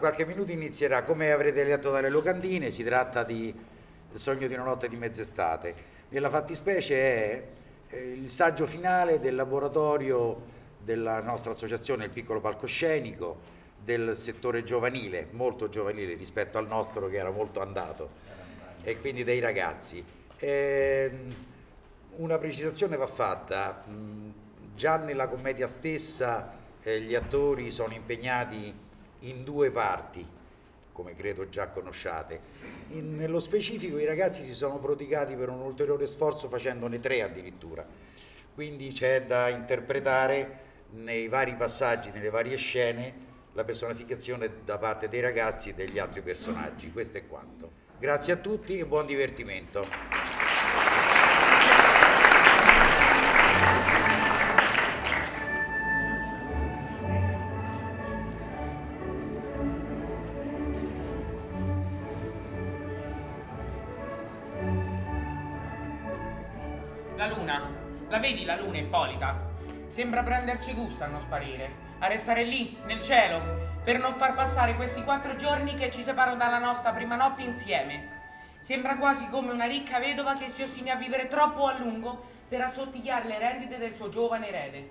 qualche minuto inizierà, come avrete letto dalle locandine, si tratta di Il sogno di una notte di mezz'estate. Nella fattispecie è il saggio finale del laboratorio della nostra associazione, il Piccolo Palcoscenico, del settore giovanile, molto giovanile rispetto al nostro che era molto andato, e quindi dei ragazzi. Una precisazione va fatta, già nella commedia stessa gli attori sono impegnati in 2 parti, come credo già conosciate. Nello specifico i ragazzi si sono prodigati per un ulteriore sforzo facendone 3 addirittura, quindi c'è da interpretare nei vari passaggi, nelle varie scene, la personificazione da parte dei ragazzi e degli altri personaggi. Questo è quanto. Grazie a tutti e buon divertimento. La luna, la vedi la luna, Ippolita? Sembra prenderci gusto a non sparire, a restare lì, nel cielo, per non far passare questi 4 giorni che ci separano dalla nostra prima notte insieme. Sembra quasi come una ricca vedova che si ostina a vivere troppo a lungo per assottigliare le rendite del suo giovane erede.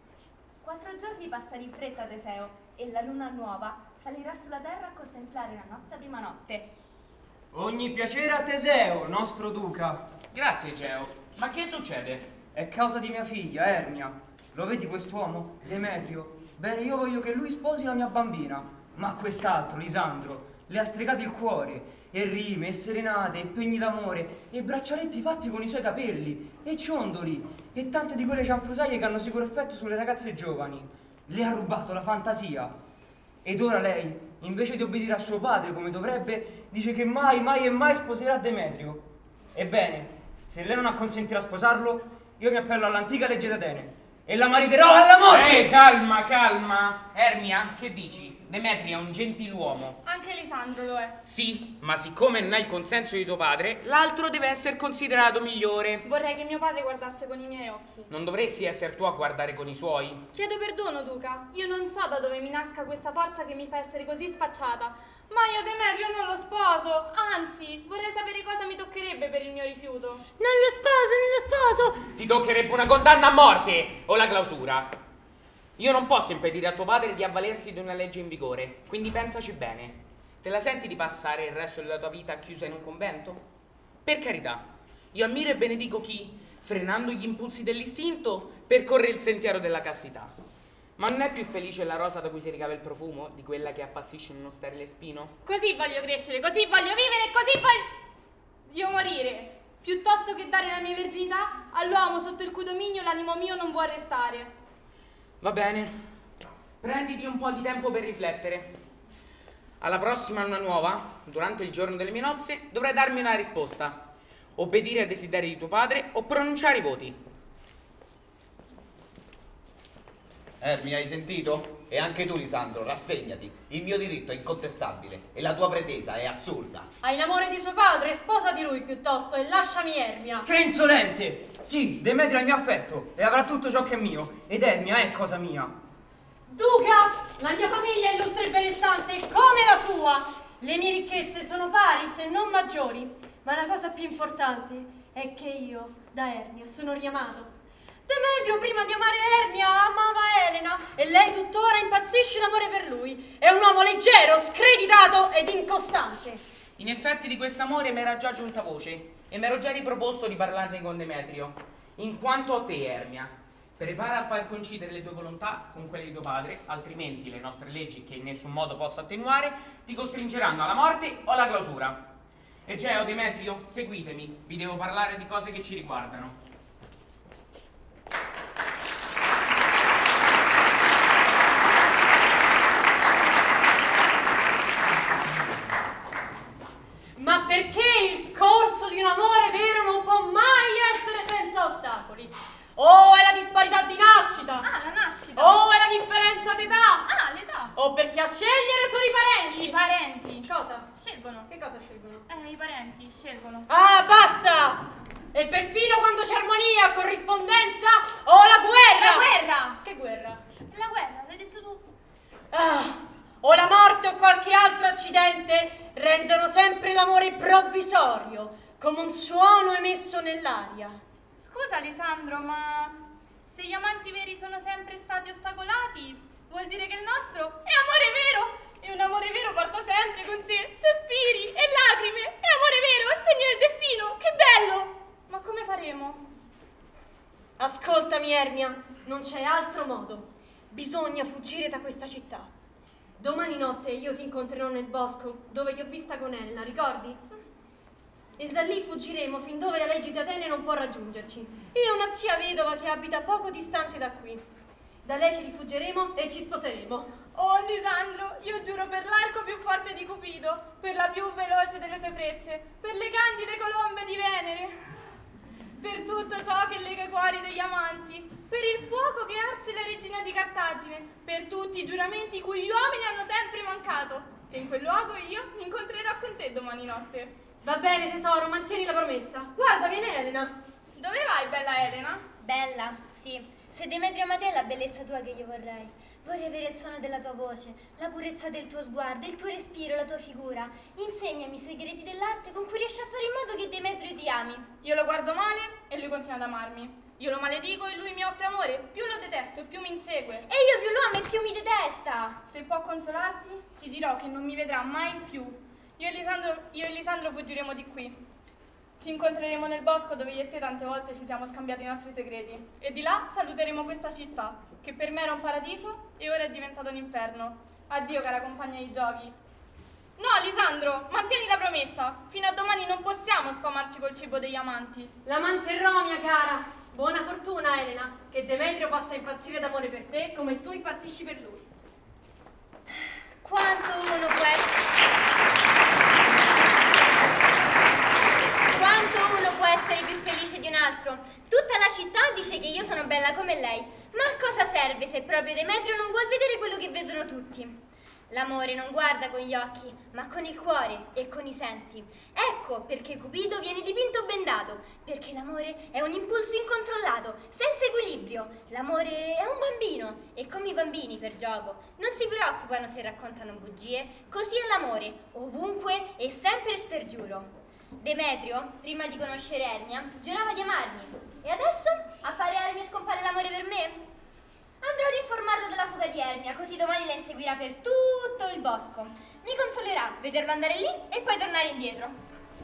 4 giorni passano in fretta, Teseo, e la luna nuova salirà sulla terra a contemplare la nostra prima notte. Ogni piacere a Teseo, nostro duca. Grazie, Egeo. Ma che succede? È causa di mia figlia, Ermia. Lo vedi quest'uomo? Demetrio. Bene, io voglio che lui sposi la mia bambina. Ma quest'altro, Lisandro, le ha stregato il cuore. E rime, e serenate, e pegni d'amore, e braccialetti fatti con i suoi capelli, e ciondoli, e tante di quelle cianfrusaglie che hanno sicuro effetto sulle ragazze giovani. Le ha rubato la fantasia. Ed ora lei, invece di obbedire a suo padre come dovrebbe, dice che mai, mai e mai sposerà Demetrio. Ebbene, se lei non acconsentirà a sposarlo, io mi appello all'antica legge d'Atene e la mariterò alla morte! Calma, calma. Ermia, che dici? Demetrio è un gentiluomo. Anche Lisandro lo è. Sì, ma siccome non hai il consenso di tuo padre, l'altro deve essere considerato migliore. Vorrei che mio padre guardasse con i miei occhi. Non dovresti essere tu a guardare con i suoi? Chiedo perdono, Duca. Io non so da dove mi nasca questa forza che mi fa essere così sfacciata. Ma io Demetrio non lo sposo. Anzi, vorrei sapere cosa mi toccherebbe per il mio rifiuto. Non lo sposo. Ti toccherebbe una condanna a morte o la clausura. Io non posso impedire a tuo padre di avvalersi di una legge in vigore, quindi pensaci bene. Te la senti di passare il resto della tua vita chiusa in un convento? Per carità, io ammiro e benedico chi, frenando gli impulsi dell'istinto, percorre il sentiero della castità. Ma non è più felice la rosa da cui si ricava il profumo di quella che appassisce in uno sterile spino? Così voglio crescere, così voglio vivere, così voglio morire. Piuttosto che dare la mia verginità all'uomo sotto il cui dominio l'animo mio non vuole restare. Va bene, prenditi un po' di tempo per riflettere. Alla prossima luna nuova, durante il giorno delle mie nozze, dovrai darmi una risposta. Obbedire ai desideri di tuo padre o pronunciare i voti. Ermia, hai sentito? E anche tu, Lisandro, rassegnati. Il mio diritto è incontestabile e la tua pretesa è assurda. Hai l'amore di suo padre, sposa di lui piuttosto e lasciami Ermia. Che insolente! Sì, Demetrio è il mio affetto e avrà tutto ciò che è mio, ed Ermia è cosa mia. Duca, la mia famiglia è illustre e benestante come la sua. Le mie ricchezze sono pari se non maggiori, ma la cosa più importante è che io da Ermia sono riamato. Demetrio prima di amare Ermia amava Elena e lei tuttora impazzisce d'amore per lui. È un uomo leggero, screditato ed incostante. In effetti di quest'amore mi era già giunta voce e mi ero già riproposto di parlarne con Demetrio. In quanto a te, Ermia, prepara a far coincidere le tue volontà con quelle di tuo padre, altrimenti le nostre leggi, che in nessun modo posso attenuare, ti costringeranno alla morte o alla clausura. Egeo, Demetrio, seguitemi, vi devo parlare di cose che ci riguardano. Ma perché il corso di un amore vero non può mai essere senza ostacoli? O è la disparità di nascita? Ah, la nascita. O è la differenza d'età? Ah, l'età. O perché a scegliere sono i parenti? I parenti. Cosa? Scelgono. Che cosa scelgono? I parenti scelgono. Ah, basta! E perfino quando c'è armonia, corrispondenza o la guerra? La guerra. Che guerra? La guerra, l'hai detto tu. Ah, o la morte o qualche altro accidente rendono sempre l'amore provvisorio, come un suono emesso nell'aria. Scusa Lisandro, ma se gli amanti veri sono sempre stati ostacolati, vuol dire che il nostro è amore vero. E un amore vero porta sempre con sé sospiri e lacrime. È amore vero, è un segno del destino. Che bello! Ma come faremo? Ascoltami, Ermia, non c'è altro modo. Bisogna fuggire da questa città. Domani notte io ti incontrerò nel bosco, dove ti ho vista con Elena, ricordi? E da lì fuggiremo fin dove la legge di Atene non può raggiungerci. Io ho una zia vedova che abita poco distante da qui. Da lei ci rifuggeremo e ci sposeremo. Oh Lisandro, io giuro per l'arco più forte di Cupido, per la più veloce delle sue frecce, per le candide colombe di Venere, per tutto ciò che lega i cuori degli amanti, per il fuoco che arse la regina di Cartagine, per tutti i giuramenti cui gli uomini hanno sempre mancato. E in quel luogo io mi incontrerò con te domani notte. Va bene, tesoro, mantieni la promessa. Guarda, viene Elena. Dove vai, bella Elena? Bella, sì. Se Demetrio ama te è la bellezza tua che io vorrei. Vorrei avere il suono della tua voce, la purezza del tuo sguardo, il tuo respiro, la tua figura. Insegnami i segreti dell'arte con cui riesci a fare in modo che Demetrio ti ami. Io lo guardo male e lui continua ad amarmi. Io lo maledico e lui mi offre amore. Più lo detesto e più mi insegue. E io più lo amo e più mi detesta. Se può consolarti, ti dirò che non mi vedrà mai più. Io e Lisandro fuggiremo di qui. Ci incontreremo nel bosco dove io e te tante volte ci siamo scambiati i nostri segreti. E di là saluteremo questa città, che per me era un paradiso e ora è diventato un inferno. Addio, cara compagna di giochi. No, Lisandro, mantieni la promessa. Fino a domani non possiamo sfamarci col cibo degli amanti. La manterrò, mia cara. Buona fortuna, Elena, che Demetrio possa impazzire d'amore per te come tu impazzisci per lui. Quanto uno può essere più felice di un altro? Tutta la città dice che io sono bella come lei. Ma a cosa serve se proprio Demetrio non vuol vedere quello che vedono tutti? L'amore non guarda con gli occhi, ma con il cuore e con i sensi. Ecco perché Cupido viene dipinto bendato, perché l'amore è un impulso incontrollato, senza equilibrio. L'amore è un bambino e come i bambini per gioco non si preoccupano se raccontano bugie, così è l'amore, ovunque e sempre spergiuro. Demetrio, prima di conoscere Ernia, giurava di amarmi e adesso appare Ernia e scompare l'amore per me? Andrò ad informarlo della fuga di Ernia, così domani la inseguirà per tutto il bosco. Mi consolerà vederlo andare lì e poi tornare indietro.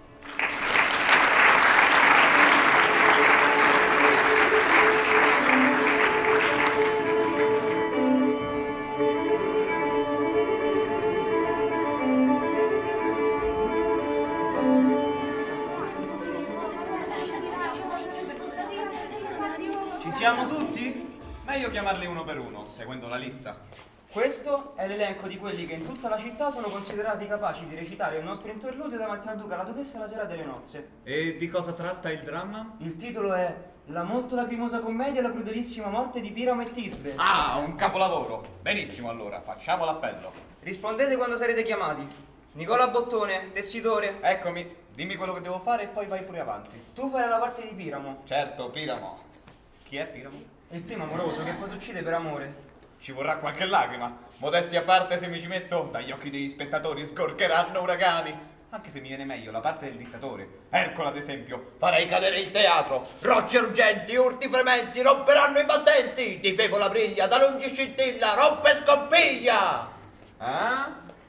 Ci siamo tutti? Meglio chiamarli uno per uno, seguendo la lista. Questo è l'elenco di quelli che in tutta la città sono considerati capaci di recitare il nostro interludio davanti al duca e alla duchessa la sera delle nozze. E di cosa tratta il dramma? Il titolo è La molto lacrimosa commedia e la crudelissima morte di Piramo e Tisbe. Ah, un capolavoro! Benissimo allora, facciamo l'appello. Rispondete quando sarete chiamati. Nicola Bottone, tessitore. Eccomi, dimmi quello che devo fare e poi vai pure avanti. Tu farai la parte di Piramo. Certo, Piramo. Chi è Piramo? Il primo amoroso che poi si uccide per amore. Ci vorrà qualche lacrima. Modestia a parte, se mi ci metto, dagli occhi degli spettatori scorcheranno uragani. Anche se mi viene meglio la parte del dittatore. Ercole, ad esempio. Farei cadere il teatro. Rocce ruggenti, urti frementi, romperanno i battenti. Di febo la briglia, da lungi scintilla, rompe e scoppiglia. Ah?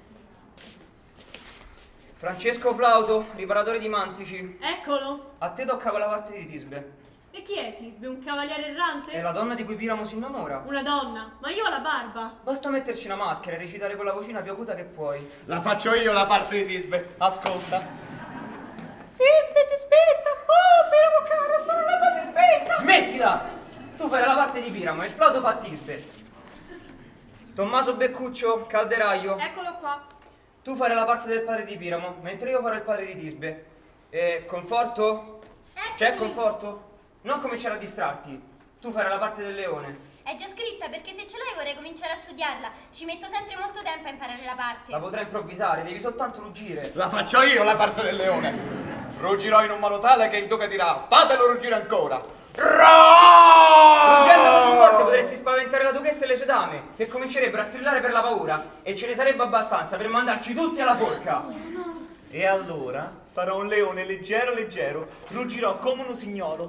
Francesco Flauto, riparatore di mantici. Eccolo. A te toccava la parte di Tisbe. E chi è Tisbe? Un cavaliere errante? È la donna di cui Piramo si innamora. Una donna? Ma io ho la barba. Basta metterci una maschera e recitare con la vocina più acuta che puoi. La faccio io la parte di Tisbe. Ascolta. Tisbe, Tisbetta! Oh, Piramo caro, sono la tua Tisbetta! Smettila! Tu farai la parte di Piramo e il Flauto fa Tisbe. Tommaso Beccuccio, calderaio. Eccolo qua. Tu farai la parte del padre di Piramo, mentre io farò il padre di Tisbe. E Conforto? C'è Conforto? Non cominciare a distrarti. Tu farai la parte del leone. È già scritta perché se ce l'hai vorrei cominciare a studiarla. Ci metto sempre molto tempo a imparare la parte. La potrai improvvisare, devi soltanto ruggire. La faccio io la parte del leone. Ruggirò in un modo tale che il duca dirà: fatelo ruggire ancora. Ruggendo così forte potresti spaventare la duchessa e le sue dame, che comincerebbero a strillare per la paura, e ce ne sarebbe abbastanza per mandarci tutti alla forca. E allora farò un leone leggero leggero, ruggirò come un usignolo.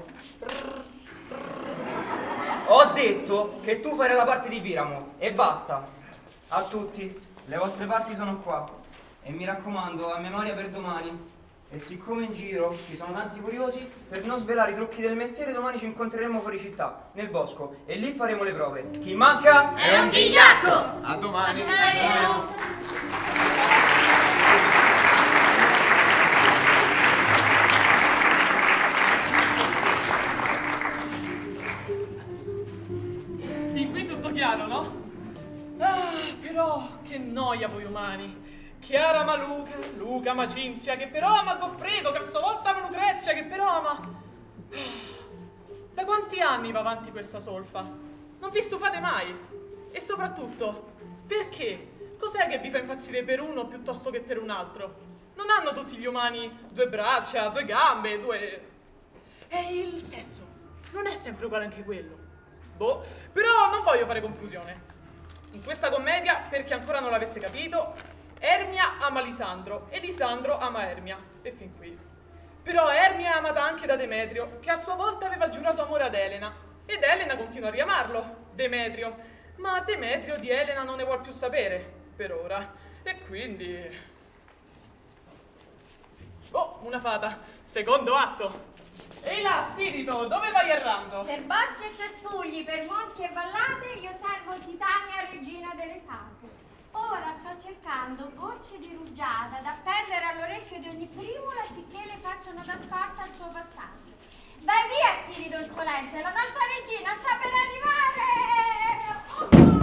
Ho detto che tu farai la parte di Piramo, e basta. A tutti, le vostre parti sono qua. E mi raccomando, a memoria per domani. E siccome in giro ci sono tanti curiosi, per non svelare i trucchi del mestiere, domani ci incontreremo fuori città, nel bosco, e lì faremo le prove. Chi manca È un vigliacco! A domani. Fin qui tutto chiaro, no? Ah, però che noia voi umani. Chiara ama Luca, Luca ama Cinzia, che però ama Goffredo, che a sua volta ama Lucrezia, che però ama... Da quanti anni va avanti questa solfa? Non vi stufate mai? E soprattutto, perché? Cos'è che vi fa impazzire per uno piuttosto che per un altro? Non hanno tutti gli umani 2 braccia, 2 gambe, 2... E il sesso? Non è sempre uguale anche quello? Boh, però non voglio fare confusione. In questa commedia, per chi ancora non l'avesse capito, Ermia ama Lisandro e Lisandro ama Ermia, e fin qui. Però Ermia è amata anche da Demetrio, che a sua volta aveva giurato amore ad Elena, ed Elena continua a riamarlo, Demetrio, ma Demetrio di Elena non ne vuol più sapere, per ora, e quindi... Oh, una fata, secondo atto. Ehi là, spirito, dove vai errando? Per boschi e cespugli, per monti e vallate, io servo Titania, regina delle fate. Ora sto cercando gocce di rugiada da appendere all'orecchio di ogni primula, sicché le facciano da scorta al suo passaggio. Vai via, spirito insolente, la nostra regina sta per arrivare!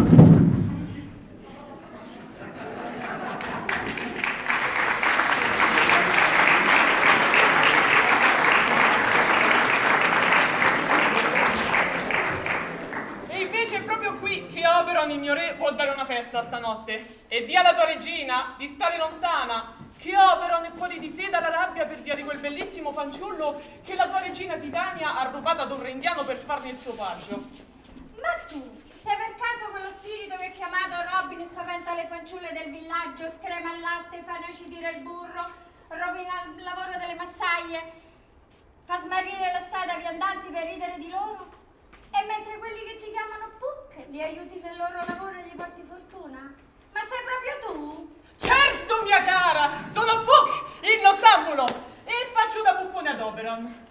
Oberon, il mio re, vuol dare una festa stanotte e dia alla tua regina di stare lontana, che Oberon è fuori di sé dalla rabbia per via di quel bellissimo fanciullo che la tua regina Titania ha rubato ad un rendiano per farne il suo paggio. Ma tu, sei per caso quello spirito che chiamato Robin spaventa le fanciulle del villaggio, screma il latte, fa inacidire il burro, rovina il lavoro delle massaie, fa smarrire la strada ai viandanti per ridere di loro? E mentre quelli che ti chiamano Puck li aiuti nel loro lavoro e gli porti fortuna? Ma sei proprio tu? Certo, mia cara! Sono Puck, il nottambulo! E faccio da buffone ad Oberon.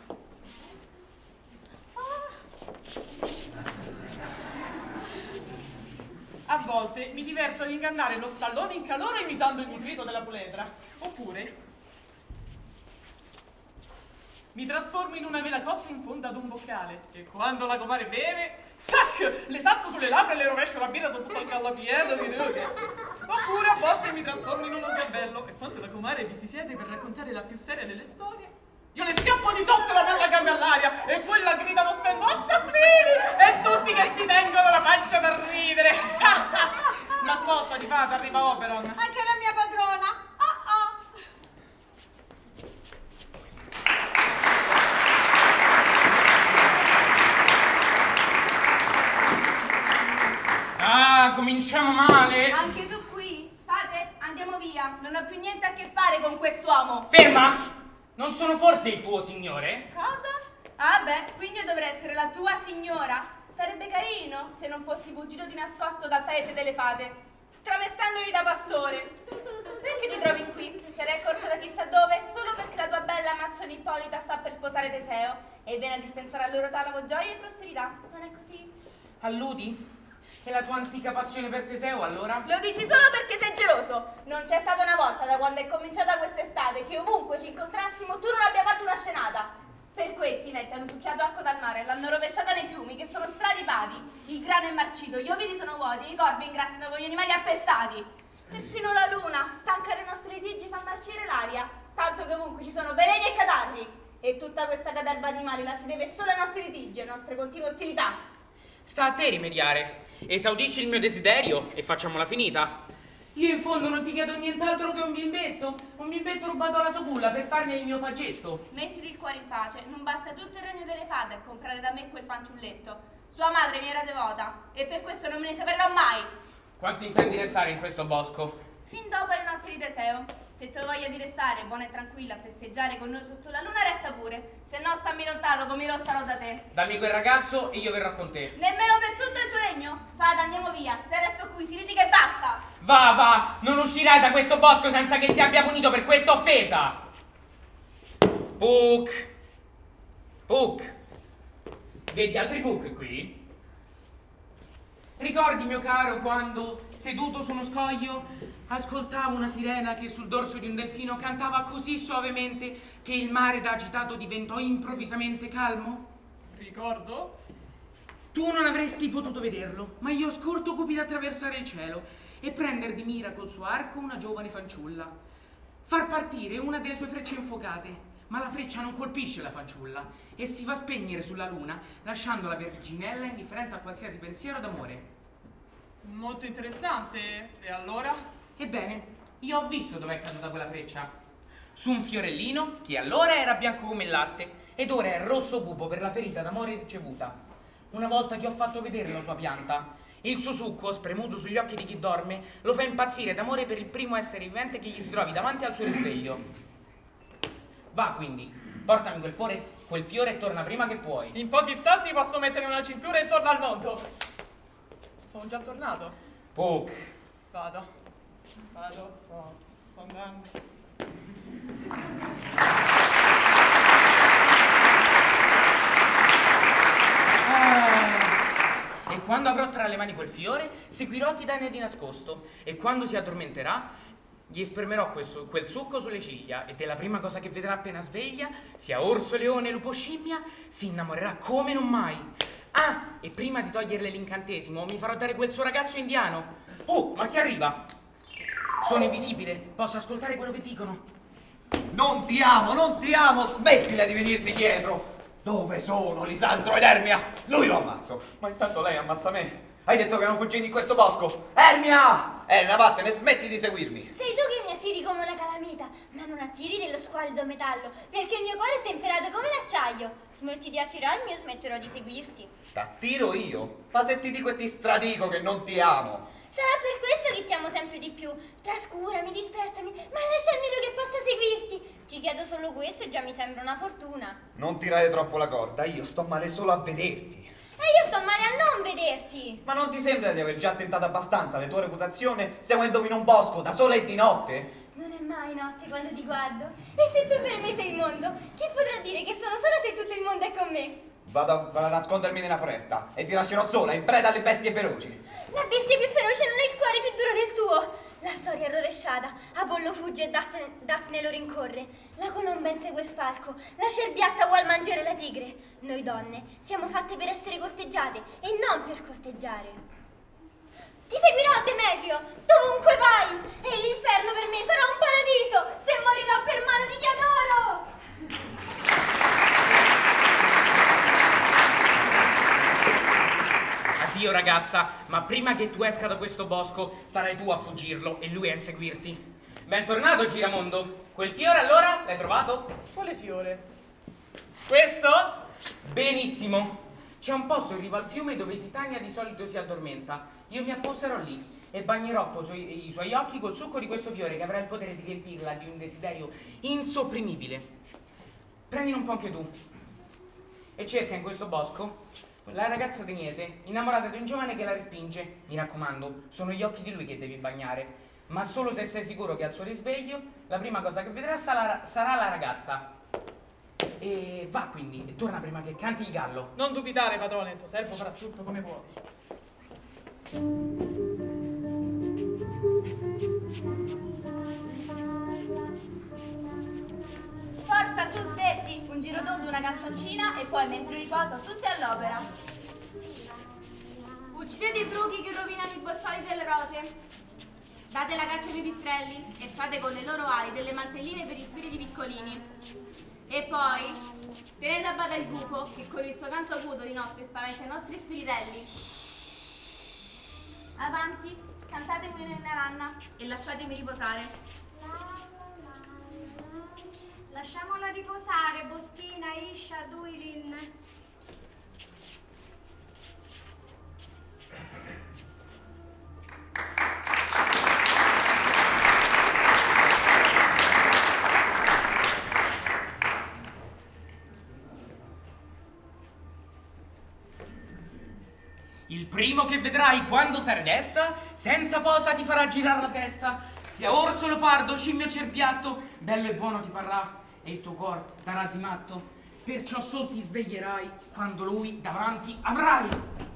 A volte mi diverto ad ingannare lo stallone in calore imitando il nutrito della puledra. Oppure mi trasformo in una mela cotta in fondo ad un boccale e quando la comare beve, zac! Le salto sulle labbra e le rovescio la birra su tutto il callapiede di rughe. Oppure a volte mi trasformo in uno sgabello e quando la comare vi si siede per raccontare la più seria delle storie, io le schiappo di sotto e la do la gambe all'aria e quella grida lo stendo assassini e tutti che si tengono la pancia da ridere. Ma spostati, fata, arriva Oberon. Anche la mia padrona. Ah, cominciamo male. Anche tu qui? Fate, andiamo via. Non ho più niente a che fare con quest'uomo. Ferma! Non sono forse il tuo signore? Cosa? Ah beh, quindi io dovrei essere la tua signora. Sarebbe carino se non fossi fuggito di nascosto dal paese delle fate, travestendomi da pastore. Perché ti trovi qui? Sarei corso da chissà dove solo perché la tua bella amazzone Ippolita sta per sposare Teseo e viene a dispensare al loro talamo gioia e prosperità. Non è così? Alludi? E la tua antica passione per Teseo, allora? Lo dici solo perché sei geloso. Non c'è stata una volta da quando è cominciata quest'estate che ovunque ci incontrassimo tu non abbia fatto una scenata. Per questi i venti hanno succhiato acqua dal mare, l'hanno rovesciata nei fiumi che sono straripati, il grano è marcito, gli ovini sono vuoti, i corvi ingrassano con gli animali appestati. Persino la luna, stanca dei nostri litigi, fa marcire l'aria, tanto che ovunque ci sono veleni e catarri. E tutta questa caterva di male la si deve solo ai nostri litigi, alle nostre continue ostilità. Sta a te rimediare. Esaudisci il mio desiderio e facciamola finita. Io in fondo non ti chiedo nient'altro che un bimbetto rubato alla soculla per farmi il mio paggetto. Mettiti il cuore in pace, non basta tutto il regno delle fate a comprare da me quel fanciulletto. Sua madre mi era devota e per questo non me ne separerò mai. Quanto intendi restare in questo bosco? Fin dopo le nozze di Teseo. Se tu hai voglia di restare buona e tranquilla a festeggiare con noi sotto la luna, resta pure. Se no stammi lontano come lo starò da te. Dammi quel ragazzo e io verrò con te. Nemmeno per tutto il tuo regno? Fada, andiamo via. Se resto qui si litiga e basta. Va, non uscirai da questo bosco senza che ti abbia punito per questa offesa. Puck. Vedi altri Puck qui? Ricordi, mio caro, quando, seduto su uno scoglio, ascoltavo una sirena che sul dorso di un delfino cantava così suavemente che il mare da agitato diventò improvvisamente calmo? Ricordo? Tu non avresti potuto vederlo, ma io scorto cupido attraversare il cielo e prender di mira col suo arco una giovane fanciulla. Far partire una delle sue frecce infuocate, ma la freccia non colpisce la fanciulla e si va a spegnere sulla luna, lasciando la verginella indifferente a qualsiasi pensiero d'amore. Molto interessante. E allora? Ebbene, io ho visto dov'è caduta quella freccia. Su un fiorellino che allora era bianco come il latte ed ora è rosso pupo per la ferita d'amore ricevuta. Una volta ti ho fatto vedere la sua pianta. Il suo succo, spremuto sugli occhi di chi dorme, lo fa impazzire d'amore per il primo essere vivente che gli si trovi davanti al suo risveglio. Va quindi, portami quel fiore e torna prima che puoi. In pochi istanti posso mettere una cintura e torno al mondo. Sono già tornato. Puck. Vado, sto andando. E quando avrò tra le mani quel fiore, seguirò Titania di nascosto, e quando si addormenterà, gli spremerò quel succo sulle ciglia, e della prima cosa che vedrà appena sveglia, sia orso, leone, lupo, scimmia, si innamorerà come non mai. Ah, e prima di toglierle l'incantesimo, mi farò dare quel suo ragazzo indiano. Oh, ma chi arriva? Sono invisibile, posso ascoltare quello che dicono. Non ti amo, smettila di venirmi dietro. Dove sono Lisandro ed Ermia? Lui lo ammazzo, ma intanto lei ammazza me. Hai detto che non fuggivi in questo bosco. Ermia! Ermia, vattene, smetti di seguirmi. Sei tu che mi attiri come una calamita, ma non attiri dello squallido metallo, perché il mio cuore è temperato come l'acciaio. Smetti di attirarmi o smetterò di seguirti. T'attiro io? Ma se ti dico e ti stradico che non ti amo. Sarà per questo che ti amo sempre di più. Trascurami, disprezzami, ma lascia almeno che possa seguirti. Ti chiedo solo questo e già mi sembra una fortuna. Non tirare troppo la corda, io sto male solo a vederti. E io sto male a non vederti. Ma non ti sembra di aver già tentato abbastanza la tua reputazione seguendomi in un bosco da sola e di notte? Non è mai notte quando ti guardo. E se tu per me sei il mondo, chi potrà dire che sono sola se tutto il mondo è con me? Vado a nascondermi nella foresta e ti lascerò sola, in preda alle bestie feroci. La bestia più feroce non ha il cuore più duro del tuo. La storia è rovesciata. Apollo fugge e Daphne lo rincorre. La colomba insegue il falco. La cerbiatta vuol mangiare la tigre. Noi donne siamo fatte per essere corteggiate e non per corteggiare. Ti seguirò, Demetrio, dovunque vai. E l'inferno per me sarà un paradiso se morirò per mano di chi adoro. Addio ragazza, ma prima che tu esca da questo bosco sarai tu a fuggirlo e lui a inseguirti. Bentornato Giramondo. Quel fiore allora l'hai trovato? Quale fiore? Questo? Benissimo. C'è un posto in riva al fiume dove Titania di solito si addormenta. Io mi apposterò lì e bagnerò i suoi occhi col succo di questo fiore che avrà il potere di riempirla di un desiderio insopprimibile. Prendilo un po' anche tu e cerca in questo bosco la ragazza ateniese innamorata di un giovane che la respinge. Mi raccomando, sono gli occhi di lui che devi bagnare, ma solo se sei sicuro che al suo risveglio la prima cosa che vedrà sarà la ragazza. E va quindi, e torna prima che canti il gallo. Non dubitare, padrone, il tuo servo farà tutto come vuoi. Forza, su, svetti! Un girotondo, una canzoncina e poi mentre riposo tutti all'opera. Uccidete i bruchi che rovinano i boccioli delle rose. Date la caccia ai pipistrelli e fate con le loro ali delle mantelline per gli spiriti piccolini. E poi tenete a bada il gufo che con il suo canto acuto di notte spaventa i nostri spiritelli. Avanti, Cantatemi una lanna e lasciatemi riposare. Lasciamola riposare, Boschina, Iscia, Duilin. Il primo che vedrai quando sarai desta, senza posa ti farà girare la testa. Sia orso, leopardo, scimmio, cerbiatto, bello e buono ti parrà, e il tuo cor darà di matto. Perciò sol ti sveglierai quando lui davanti avrai.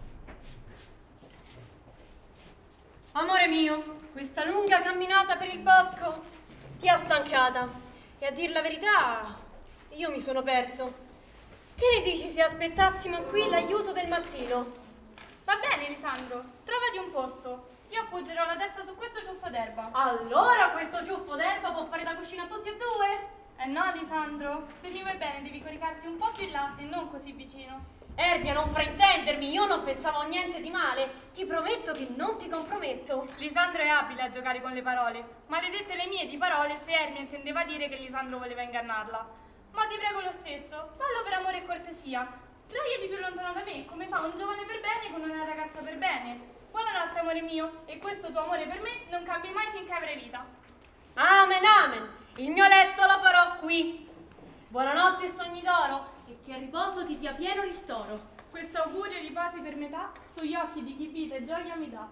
Amore mio, questa lunga camminata per il bosco ti ha stancata. E a dir la verità, io mi sono perso. Che ne dici se aspettassimo qui l'aiuto del mattino? Va bene, Lisandro, trovati un posto. Io appoggerò la testa su questo ciuffo d'erba. Allora questo ciuffo d'erba può fare da cucina a tutti e due? No, Lisandro, se mi vuoi bene devi coricarti un po' più in là e non così vicino. Ernia, non fraintendermi, io non pensavo a niente di male. Ti prometto che non ti comprometto. Lisandro è abile a giocare con le parole. Maledette le mie di parole se Ernia intendeva dire che Lisandro voleva ingannarla. Ma ti prego lo stesso, fallo per amore e cortesia. Sdraiati più lontano da me, come fa un giovane per bene con una ragazza per bene. Buonanotte, amore mio, e questo tuo amore per me non cambi mai finché avrai vita. Amen, amen. Il mio letto lo farò qui. Buonanotte e sogni d'oro, e che a riposo ti dia pieno ristoro. Questo augurio riposi per metà sugli occhi di chi vita e gioia mi dà.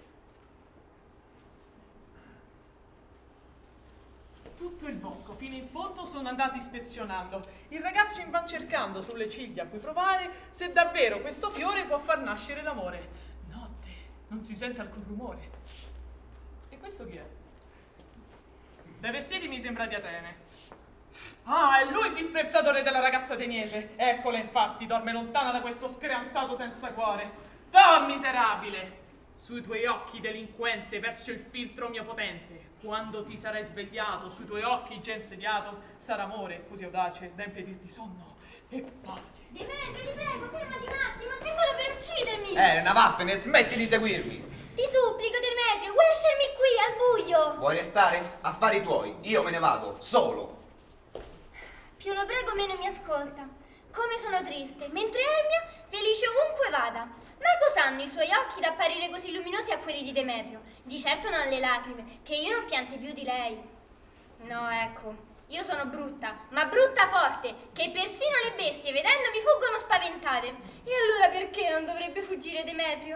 Tutto il bosco fino in fondo sono andati ispezionando. Il ragazzo invan cercando sulle ciglia a cui provare se davvero questo fiore può far nascere l'amore. Notte, non si sente alcun rumore. E questo chi è? Dai vestiti mi sembra di Atene. Ah, è lui il disprezzatore della ragazza ateniese. Eccola infatti, dorme lontana da questo screanzato senza cuore. Da, miserabile! Sui tuoi occhi, delinquente, verso il filtro mio potente. Quando ti sarai svegliato, sui tuoi occhi già insediato, sarà amore così audace da impedirti sonno e pace. Demetrio, ti prego, fermati un attimo, anche solo per uccidermi! Elena, vattene, smetti di seguirmi! Ti supplico, Demetrio, vuoi lasciarmi qui, al buio? Vuoi restare? Affari tuoi, io me ne vado, solo! Più lo prego, meno mi ascolta. Come sono triste, mentre Ernia felice ovunque vada. Ma cos'hanno i suoi occhi da apparire così luminosi a quelli di Demetrio? Di certo non le lacrime, che io non piante più di lei. No, ecco, io sono brutta, ma brutta forte, che persino le bestie vedendomi fuggono spaventate. E allora perché non dovrebbe fuggire Demetrio?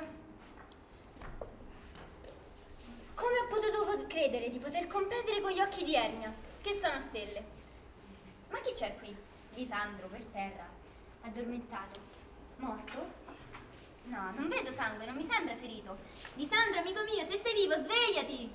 Come ho potuto credere di poter competere con gli occhi di Ernia, che sono stelle? Ma chi c'è qui? Lisandro, per terra, addormentato. Morto? No, non vedo sangue, non mi sembra ferito. Lisandro, amico mio, se sei vivo, svegliati!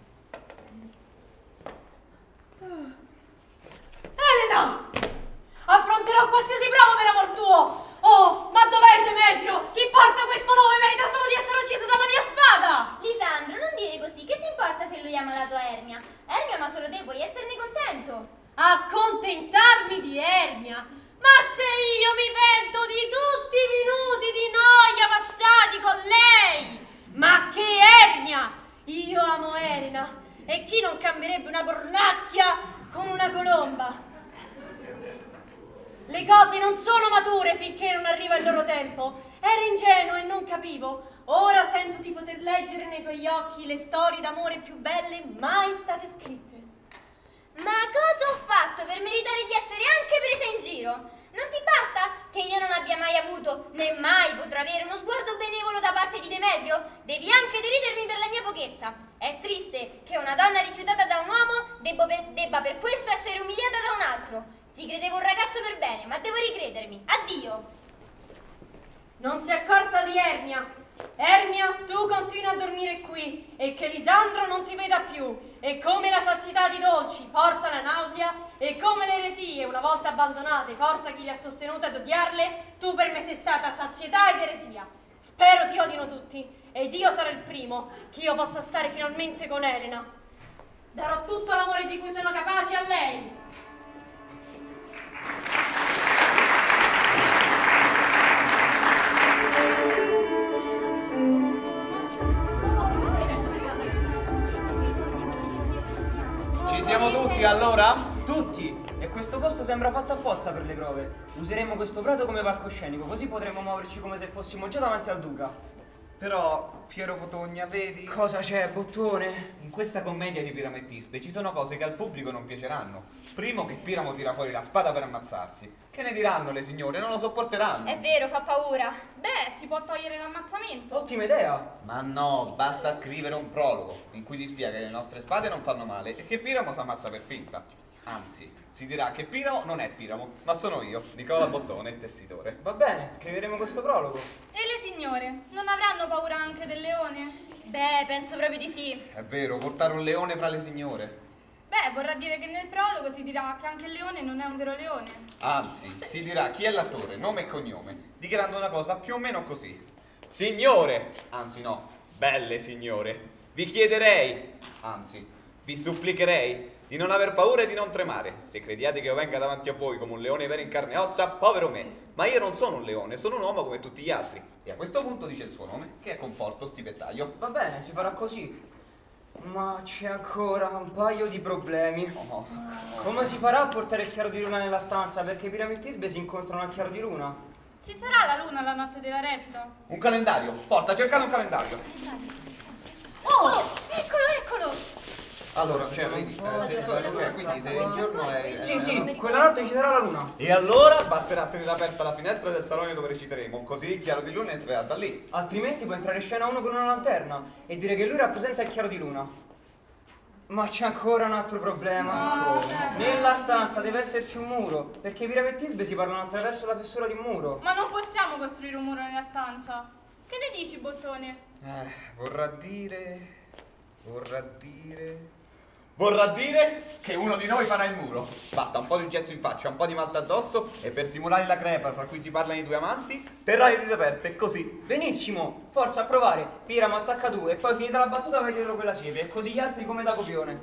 Elena! Affronterò qualsiasi prova per amor tuo! Oh, ma dov'è Demetrio? Chi porta questo nome merita solo di essere ucciso dalla mia spada! Lisandro, non dire così, che ti importa se lui ha malato Ernia? Ernia ama solo te, puoi esserne contento? Accontentarmi di Ernia? Ma se io mi pento di tutti i minuti di noia passati con lei! Ma che Ernia! Io amo Elena, e chi non cambierebbe una cornacchia con una colomba? Le cose non sono mature finché non arriva il loro tempo. Ero ingenuo e non capivo. Ora sento di poter leggere nei tuoi occhi le storie d'amore più belle mai state scritte. Ma cosa ho fatto per meritare di essere anche presa in giro? Non ti basta che io non abbia mai avuto, né mai potrò avere uno sguardo benevolo da parte di Demetrio? Devi anche deridermi per la mia pochezza. È triste che una donna rifiutata da un uomo debba per questo essere umiliata da un altro. Ti credevo un ragazzo per bene, ma devo ricredermi. Addio! Non si è accorta di Ernia. Ernia, tu continui a dormire qui e che Lisandro non ti veda più. E come la sazietà di dolci porta la nausea e come le eresie, una volta abbandonate, porta chi le ha sostenute ad odiarle, tu per me sei stata sazietà ed eresia. Spero ti odino tutti ed io sarò il primo che io possa stare finalmente con Elena. Darò tutto l'amore di cui sono capace a lei. posto sembra fatto apposta per le prove. Useremo questo prato come palcoscenico, così potremo muoverci come se fossimo già davanti al duca. Però, Piero Cotogna, vedi? Cosa c'è, bottone? In questa commedia di Piramo e Tisbe ci sono cose che al pubblico non piaceranno. Primo che Piramo tira fuori la spada per ammazzarsi. Che ne diranno le signore? Non lo sopporteranno. È vero, fa paura. Beh, si può togliere l'ammazzamento. Ottima idea. Ma no, basta scrivere un prologo in cui ti spiega che le nostre spade non fanno male e che Piramo si ammazza per finta. Anzi, si dirà che Piramo non è Piramo, ma sono io, Nicola Bottone, tessitore. Va bene, scriveremo questo prologo. E le signore? Non avranno paura anche del leone? Beh, penso proprio di sì. È vero, portare un leone fra le signore. Beh, vorrà dire che nel prologo si dirà che anche il leone non è un vero leone. Anzi, si dirà chi è l'attore, nome e cognome, dichiarando una cosa più o meno così. Signore, anzi no, belle signore, vi chiederei, anzi, vi supplicherei di non aver paura e di non tremare. Se crediate che io venga davanti a voi come un leone vero in carne e ossa, povero me. Ma io non sono un leone, sono un uomo come tutti gli altri. E a questo punto dice il suo nome, che è Conforto Stipettaio. Va bene, si farà così. Ma c'è ancora un paio di problemi. Oh. Come si farà a portare il chiaro di luna nella stanza? Perché i Piramo e Tisbe si incontrano al chiaro di luna. Ci sarà la luna la notte della recita? Un calendario, forza, cercate un calendario. Oh, eccolo, eccolo. Allora, cioè, vedi, quindi se il giorno è... Sì, quella notte ci sarà la luna. E allora basterà tenere aperta la finestra del salone dove reciteremo, così il chiaro di luna entrerà da lì. Altrimenti può entrare in scena uno con una lanterna e dire che lui rappresenta il chiaro di luna. Ma c'è ancora un altro problema. Nella stanza deve esserci un muro, perché i Piramo e Tisbe si parlano attraverso la fessura di un muro. Ma non possiamo costruire un muro nella stanza. Che ne dici, Bottone? Vorrà dire che uno di noi farà il muro. Basta un po' di gesso in faccia, un po' di malta addosso e per simulare la crepa fra cui si parlano i due amanti, terrà le dita aperte, così. Benissimo, forza a provare. Piramo attacca due e poi finita la battuta vai dietro quella siepe e così gli altri come da copione.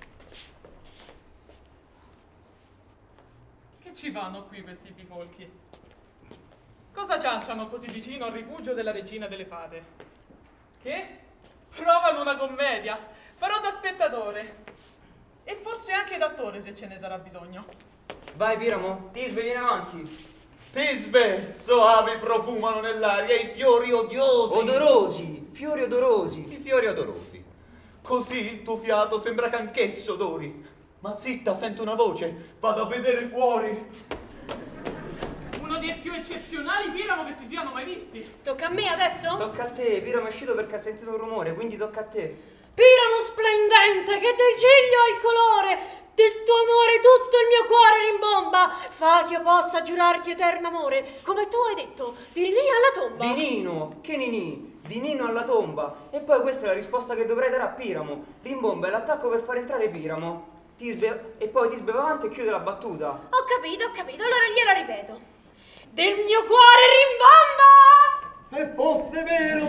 Che ci fanno qui questi bifolchi? Cosa cianciano così vicino al rifugio della regina delle fate? Che? Provano una commedia. Farò da spettatore. E forse anche d'attore se ce ne sarà bisogno. Vai Piramo, Tisbe vieni avanti. Tisbe, soavi profumano nell'aria i fiori odiosi. Odorosi, fiori odorosi. I fiori odorosi. Così il tuo fiato sembra che anch'esso odori. Ma zitta, sento una voce, vado a vedere fuori. Uno dei più eccezionali Piramo che si siano mai visti. Tocca a me adesso? Tocca a te, Piramo è uscito perché ha sentito un rumore, quindi tocca a te. Piramo splendente, che del ciglio ha il colore, del tuo amore tutto il mio cuore rimbomba. Fa che io possa giurarti eterno amore, come tu hai detto, di Ninì alla tomba. Di Nino, che Ninì? Di Nino alla tomba. E poi questa è la risposta che dovrei dare a Piramo. Rimbomba è l'attacco per far entrare Piramo. Tisbe, e poi Tisbe va avanti e chiude la battuta. Ho capito, allora gliela ripeto. Del mio cuore rimbomba! Se fosse vero,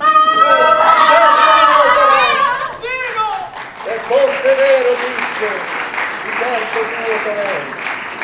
Se fosse vero, dice, di certo tuo torello.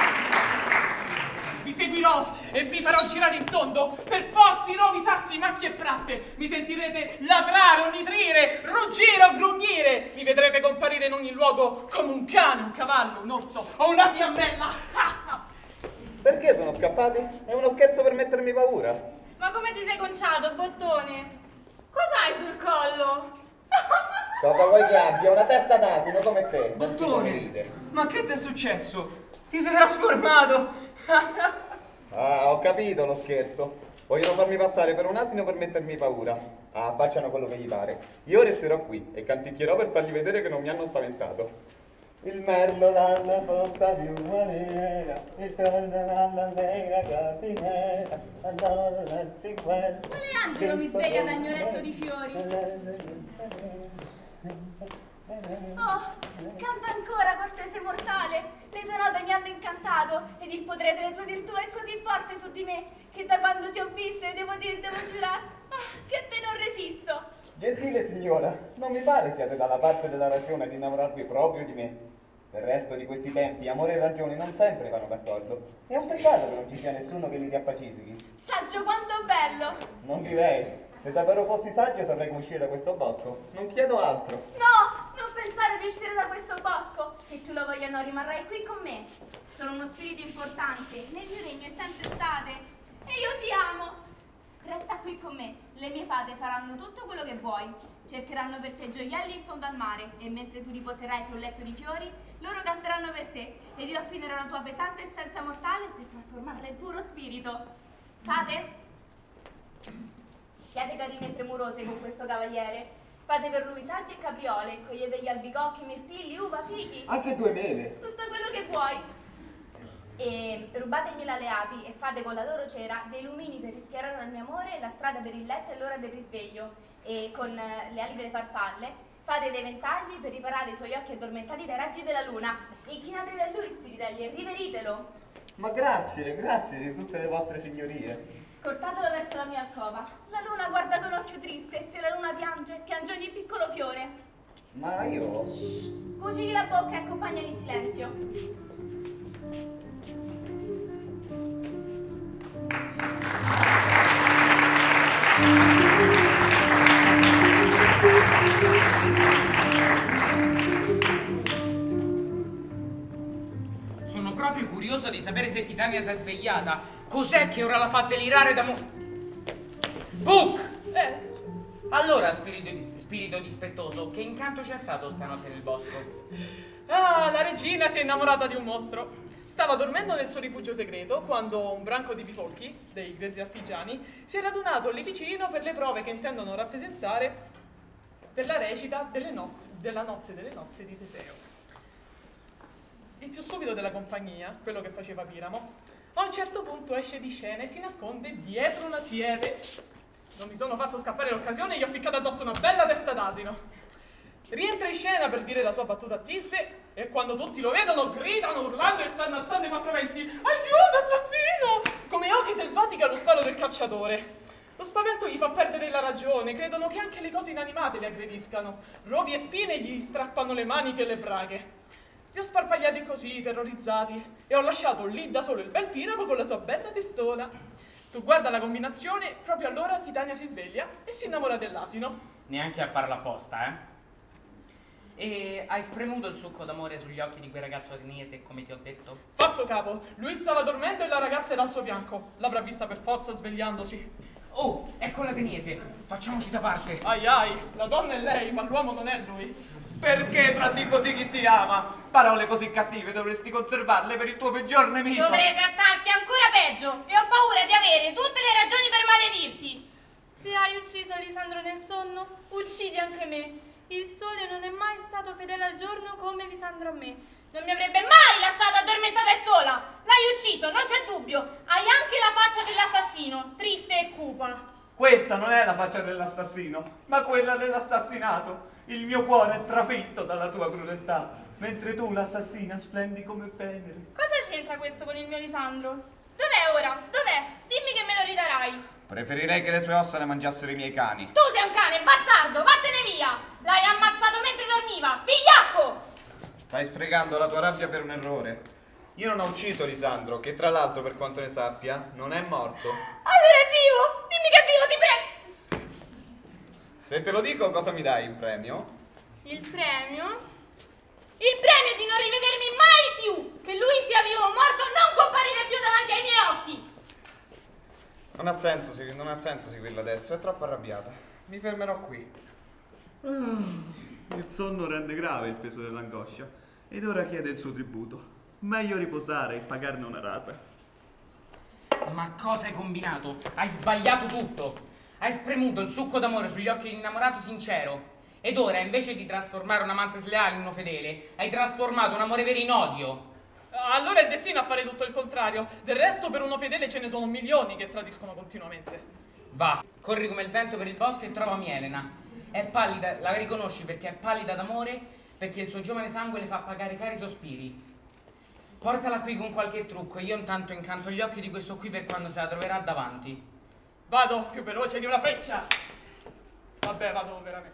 vi seguirò e vi farò girare in tondo per fossi, rovi, sassi, macchie e fratte. Mi sentirete latrare o nitrire, ruggire o grugnire. Mi vedrete comparire in ogni luogo come un cane, un cavallo, un orso o una fiammella. Perché sono scappati? È uno scherzo per mettermi paura. Ma come ti sei conciato, Bottone? Cos'hai sul collo? Cosa vuoi che abbia? Una testa d'asino come te. Bottone, ma che ti è successo? Ti sei trasformato? Ah, ho capito lo scherzo. Vogliono farmi passare per un asino per mettermi paura. Ah, facciano quello che gli pare. Io resterò qui e canticchierò per fargli vedere che non mi hanno spaventato. Il merlo dalla porta più manera, il torno dalla sera capinera, andò nel Quale angelo mi sveglia dal mio letto di fiori? Oh, canta ancora, cortese mortale. Le tue note mi hanno incantato ed il potere delle tue virtù è così forte su di me che da quando ti ho visto e devo giurare che a te non resisto. Gentile signora, non mi pare siate dalla parte della ragione di innamorarvi proprio di me. Del resto di questi tempi amore e ragione non sempre vanno d'accordo. È un peccato che non ci sia nessuno che li riappacifichi. Saggio quanto bello! Non direi. Se davvero fossi saggio saprei come uscire da questo bosco. Non chiedo altro. No, non pensare di uscire da questo bosco. che tu lo voglia o no rimarrai qui con me. Sono uno spirito importante, nel mio regno è sempre state e io ti amo. Resta qui con me, le mie fate faranno tutto quello che vuoi. Cercheranno per te gioielli in fondo al mare e mentre tu riposerai sul letto di fiori, loro canteranno per te ed io affinerò la tua pesante essenza mortale per trasformarla in puro spirito. Fate? Siate carine e premurose con questo cavaliere. Fate per lui salti e capriole, coglietegli albicocchi, mirtilli, uva, fichi. Anche 2 mele. Tutto quello che vuoi. E rubategli le api e fate con la loro cera dei lumini per rischiarare al mio amore la strada per il letto e l'ora del risveglio. E con le ali delle farfalle fate dei ventagli per riparare i suoi occhi addormentati dai raggi della luna. Inchinatevi a lui, spiritelli, e riveritelo. Ma grazie di tutte le vostre signorie. Scortatelo verso la mia alcova. La luna guarda con occhio triste e se la luna piange, piange ogni piccolo fiore. Ma io... Cucigli la bocca e accompagnali in silenzio. Sono proprio curioso di sapere se Titania si è svegliata. Cos'è che ora la fa delirare da Book! Allora, spirito dispettoso, che incanto c'è stato stanotte nel bosco? Ah, la regina si è innamorata di un mostro. Stava dormendo nel suo rifugio segreto quando un branco di bifolchi, dei grezzi artigiani, si è radunato lì vicino per le prove che intendono rappresentare per la recita della notte delle nozze di Teseo. Il più stupido della compagnia, quello che faceva Piramo, a un certo punto esce di scena e si nasconde dietro una siepe. Non mi sono fatto scappare l'occasione e gli ho ficcato addosso una bella testa d'asino. Rientra in scena per dire la sua battuta a Tisbe e quando tutti lo vedono gridano urlando e stanno alzando i 4 venti. Aiuto, assassino! Come occhi selvatici allo sparo del cacciatore. Lo spavento gli fa perdere la ragione, credono che anche le cose inanimate li aggrediscano. Rovi e spine gli strappano le maniche e le braghe. Li ho sparpagliati così, terrorizzati, e ho lasciato lì da solo il bel Piramo con la sua bella testona. Tu guarda la combinazione, proprio allora Titania si sveglia e si innamora dell'asino. Neanche a farla apposta, eh? E hai spremuto il succo d'amore sugli occhi di quel ragazzo ateniese, come ti ho detto? Fatto capo, lui stava dormendo e la ragazza era al suo fianco. L'avrà vista per forza svegliandosi. Oh, ecco l'ateniese, facciamoci da parte. Ai ai, la donna è lei, ma l'uomo non è lui. Perché tratti così chi ti ama? Parole così cattive dovresti conservarle per il tuo peggior nemico. Dovrei trattarti ancora peggio e ho paura di avere tutte le ragioni per maledirti. Se hai ucciso Lisandro nel sonno, uccidi anche me. Il sole non è mai stato fedele al giorno come Lisandro a me. Non mi avrebbe mai lasciata addormentata e sola. L'hai ucciso, non c'è dubbio. Hai anche la faccia dell'assassino, triste e cupa. Questa non è la faccia dell'assassino, ma quella dell'assassinato. Il mio cuore è trafitto dalla tua crudeltà, mentre tu, l'assassina, splendi come Venere. Cosa c'entra questo con il mio Lisandro? Dov'è ora? Dov'è? Dimmi che me lo ridarai. Preferirei che le sue ossa le mangiassero i miei cani. Tu sei un cane, bastardo, vattene via. L'hai ammazzato mentre dormiva, vigliacco! Stai sprecando la tua rabbia per un errore. Io non ho ucciso Lisandro, che tra l'altro, per quanto ne sappia, non è morto. Allora è vivo! Dimmi che è vivo, ti prego! Se te lo dico, cosa mi dai in premio? Il premio? Il premio di non rivedermi mai più! Che lui sia vivo o morto, non comparire più davanti ai miei occhi! Non ha senso seguirla adesso, è troppo arrabbiata. Mi fermerò qui. Il sonno rende grave il peso dell'angoscia ed ora chiede il suo tributo. Meglio riposare e pagarne una rata. Ma cosa hai combinato? Hai sbagliato tutto. Hai spremuto il succo d'amore sugli occhi di un innamorato sincero. Ed ora, invece di trasformare un amante sleale in uno fedele, hai trasformato un amore vero in odio. Allora è destino a fare tutto il contrario. Del resto, per uno fedele ce ne sono milioni che tradiscono continuamente. Va, corri come il vento per il bosco e trovami Elena. È pallida, la riconosci perché è pallida d'amore, perché il suo giovane sangue le fa pagare cari sospiri. Portala qui con qualche trucco e io intanto incanto gli occhi di questo qui per quando se la troverà davanti. Vado più veloce di una freccia. Vabbè, vado veramente.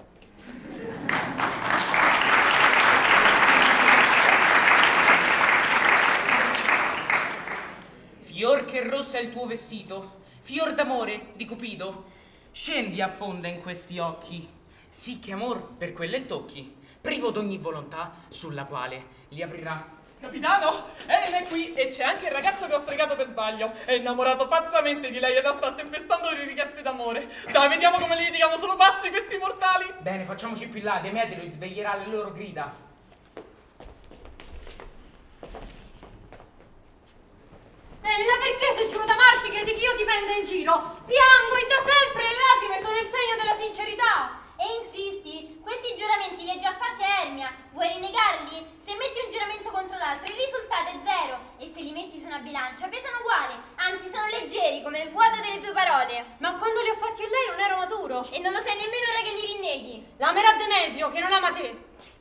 Fior che rossa è il tuo vestito, fior d'amore di Cupido, scendi a fonda in questi occhi, sì che amor per quelle il tocchi, privo d'ogni volontà, sulla quale li aprirà. Capitano, Elena è qui e c'è anche il ragazzo che ho stregato per sbaglio. È innamorato pazzamente di lei ed sta tempestando di richieste d'amore. Dai, vediamo come li litigano, sono pazzi questi mortali. Bene, facciamoci più in là, Demetrio risveglierà le loro grida. Elena, perché sei giuro d'amarci credi che io ti prenda in giro? Piango e da sempre le lacrime sono il segno della sincerità. E insisti? Questi giuramenti li hai già fatti a Ermia. Vuoi rinnegarli? Se metti un giuramento contro l'altro il risultato è 0 e se li metti su una bilancia pesano uguali, anzi sono leggeri come il vuoto delle tue parole. Ma quando li ho fatti a lei non ero maturo. E non lo sai nemmeno ora che li rinneghi. L'amerà Demetrio che non ama te.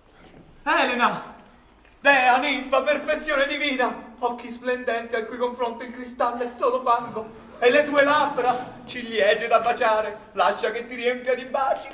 Elena! Dea, ninfa, perfezione divina! Occhi splendenti al cui confronto il cristallo è solo fango. E le tue labbra, ciliegie da baciare, lascia che ti riempia di baci.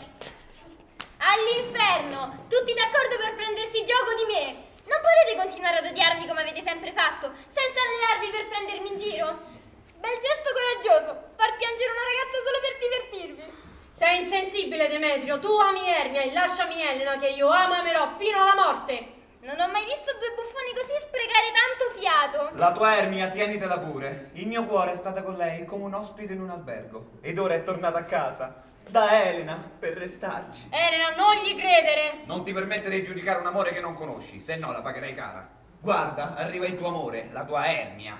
All'inferno! Tutti d'accordo per prendersi gioco di me! Non potete continuare ad odiarmi come avete sempre fatto, senza allenarvi per prendermi in giro? Bel gesto coraggioso, far piangere una ragazza solo per divertirvi. Sei insensibile, Demetrio. Tu ami Ermia e lasciami Elena che io amo e amerò fino alla morte. Non ho mai visto due buffoni così sprecare tanto fiato. La tua Ermia, tienitela pure. Il mio cuore è stata con lei come un ospite in un albergo. Ed ora è tornata a casa. Da Elena, per restarci. Elena, non gli credere. Non ti permettere di giudicare un amore che non conosci, se no la pagherai cara. Guarda, arriva il tuo amore, la tua Ermia.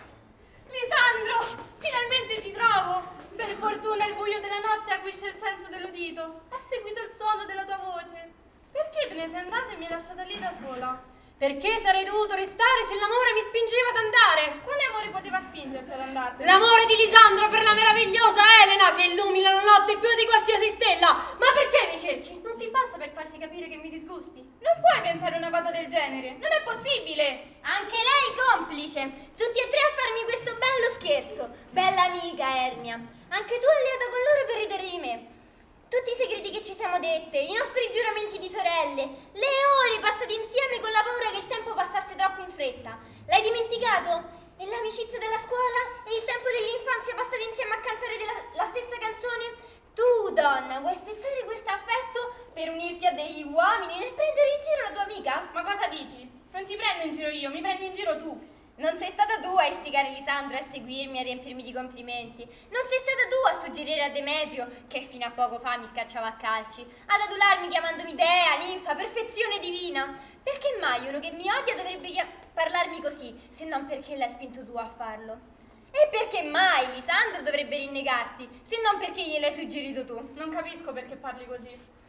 Lisandro, finalmente ti trovo. Per fortuna il buio della notte acquisce il senso dell'udito. Ho seguito il suono della tua voce. Perché te ne sei andata e mi hai lasciata lì da sola? Perché sarei dovuto restare se l'amore mi spingeva ad andare? Quale amore poteva spingerti ad andartene? L'amore di Lisandro per la meravigliosa Elena che illumina la notte più di qualsiasi stella. Ma perché mi cerchi? Non ti basta per farti capire che mi disgusti? Non puoi pensare una cosa del genere, non è possibile! Anche lei complice, tutti e tre a farmi questo bello scherzo. Bella amica Ermia, anche tu alleata con loro per ridere di me. Tutti i segreti che ci siamo dette, i nostri giuramenti di sorelle, le ore passate insieme con la paura che il tempo passasse troppo in fretta. L'hai dimenticato? E l'amicizia della scuola? E il tempo dell'infanzia passato insieme a cantare la stessa canzone? Tu, donna, vuoi spezzare questo affetto per unirti a degli uomini nel prendere in giro la tua amica? Ma cosa dici? Non ti prendo in giro io, mi prendi in giro tu. Non sei stata tu a istigare Lisandro a seguirmi, a riempirmi di complimenti. Non sei stata tu a suggerire a Demetrio, che fino a poco fa mi scacciava a calci, ad adularmi chiamandomi dea, ninfa, perfezione divina. Perché mai uno che mi odia dovrebbe parlarmi così, se non perché l'hai spinto tu a farlo? E perché mai Lisandro dovrebbe rinnegarti, se non perché glielo hai suggerito tu? Non capisco perché parli così.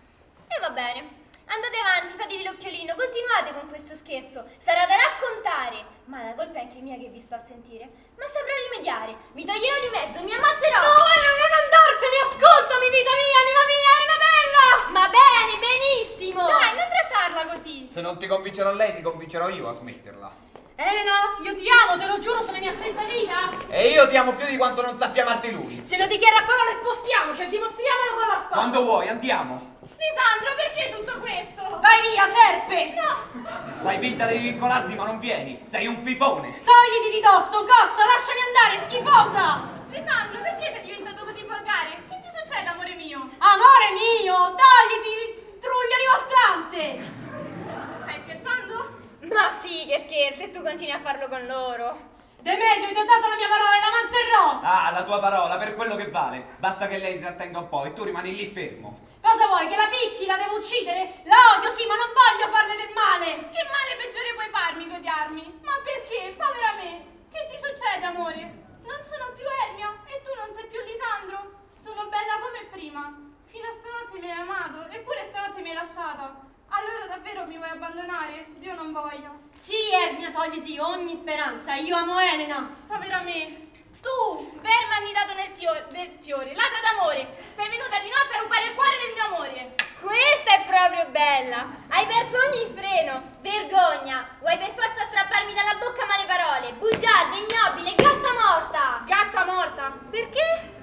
E va bene. Andate avanti, fatevi l'occhiolino, continuate con questo scherzo. Sarà da raccontare, ma la colpa è anche mia che vi sto a sentire. Ma saprò rimediare, vi toglierò di mezzo, mi ammazzerò. No, non andartene, ascoltami, vita mia, anima mia, è la bella! Ma bene, benissimo. Dai, non trattarla così. Se non ti convincerò lei, ti convincerò io a smetterla. Elena, io ti amo, te lo giuro sulla mia stessa vita. E io ti amo più di quanto non sappia amarti lui. Se lo dichiara a parole spostiamoci e dimostriamolo con la spada. Quando vuoi, andiamo. Lisandro, perché tutto questo? Vai via, serpe! No! Fai finta di vincolarti, ma non vieni. Sei un fifone. Togliti di dosso, cozza, lasciami andare, schifosa! Lisandro, perché sei diventato così volgare? Che ti succede, amore mio? Amore mio, togliti, truglia rivoltante! Stai scherzando? Ma sì, che scherzi, e tu continui a farlo con loro. Demetrio, ti ho dato la mia parola e la manterrò! Ah, la tua parola, per quello che vale. Basta che lei ti trattenga un po' e tu rimani lì fermo. Cosa vuoi, che la picchi, la devo uccidere? La odio, sì, ma non voglio farle del male! Che male peggiore puoi farmi che odiarmi? Ma perché? Povera me! Che ti succede, amore? Non sono più Ermia e tu non sei più Lisandro. Sono bella come prima. Fino a stanotte mi hai amato, eppure stanotte mi hai lasciata. Allora davvero mi vuoi abbandonare? Dio non voglia. Sì, Ermia, togliti ogni speranza, io amo Elena. Povera me. Tu, verme annidato nel fiore, ladra d'amore. Sei venuta di notte a rubare il cuore del mio amore. Questa è proprio bella. Hai perso ogni freno. Vergogna. Vuoi per forza strapparmi dalla bocca male parole. Bugiarda, ignobile, gatta morta. Gatta morta? Perché?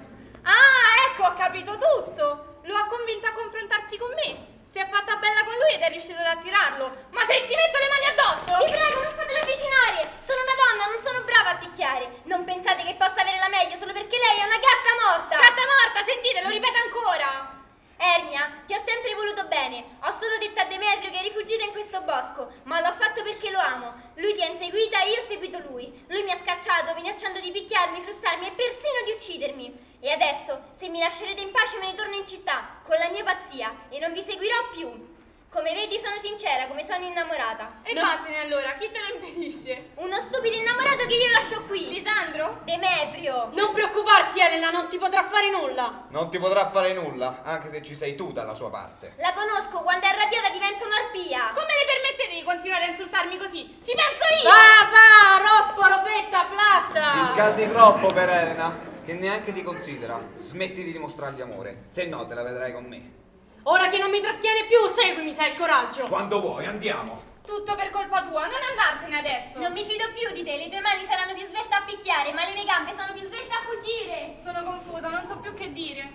Ah, ecco, ho capito tutto. Lo ha convinta a confrontarsi con me. Si è fatta bella con lui ed è riuscito ad attirarlo. Ma se ti metto le mani addosso? Vi prego, non fatele avvicinare. Sono una donna, non sono brava a picchiare. Non pensate che possa avere la meglio solo perché lei è una gatta morta. Gatta morta, sentite, lo ripeto ancora. Ermia, ti ho sempre voluto bene. Ho solo detto a Demetrio che fuggita in questo bosco, ma l'ho fatto perché lo amo. Lui ti ha inseguita e io ho seguito lui. Lui mi ha scacciato, minacciando di picchiarmi, frustarmi e persino di uccidermi. E adesso, se mi lascerete in pace, me ne torno in città, con la mia pazzia, e non vi seguirò più. Come vedi sono sincera, come sono innamorata. E vattene allora, chi te lo impedisce? Uno stupido innamorato che io lascio qui. Lisandro? Demetrio. Non preoccuparti, Elena, non ti potrà fare nulla. Non ti potrà fare nulla, anche se ci sei tu dalla sua parte. La conosco, quando è arrabbiata diventa un'arpia. Come le permettete di continuare a insultarmi così? Ci penso io! Va, rospo, robetta, platta! Ti scaldi troppo per Elena, che neanche ti considera. Smetti di dimostrargli amore, se no te la vedrai con me. Ora che non mi trattiene più, seguimi se hai il coraggio. Quando vuoi, andiamo. Tutto per colpa tua, non andartene adesso. Non mi fido più di te, le tue mani saranno più svelte a picchiare, ma le mie gambe sono più svelte a fuggire. Sono confusa, non so più che dire.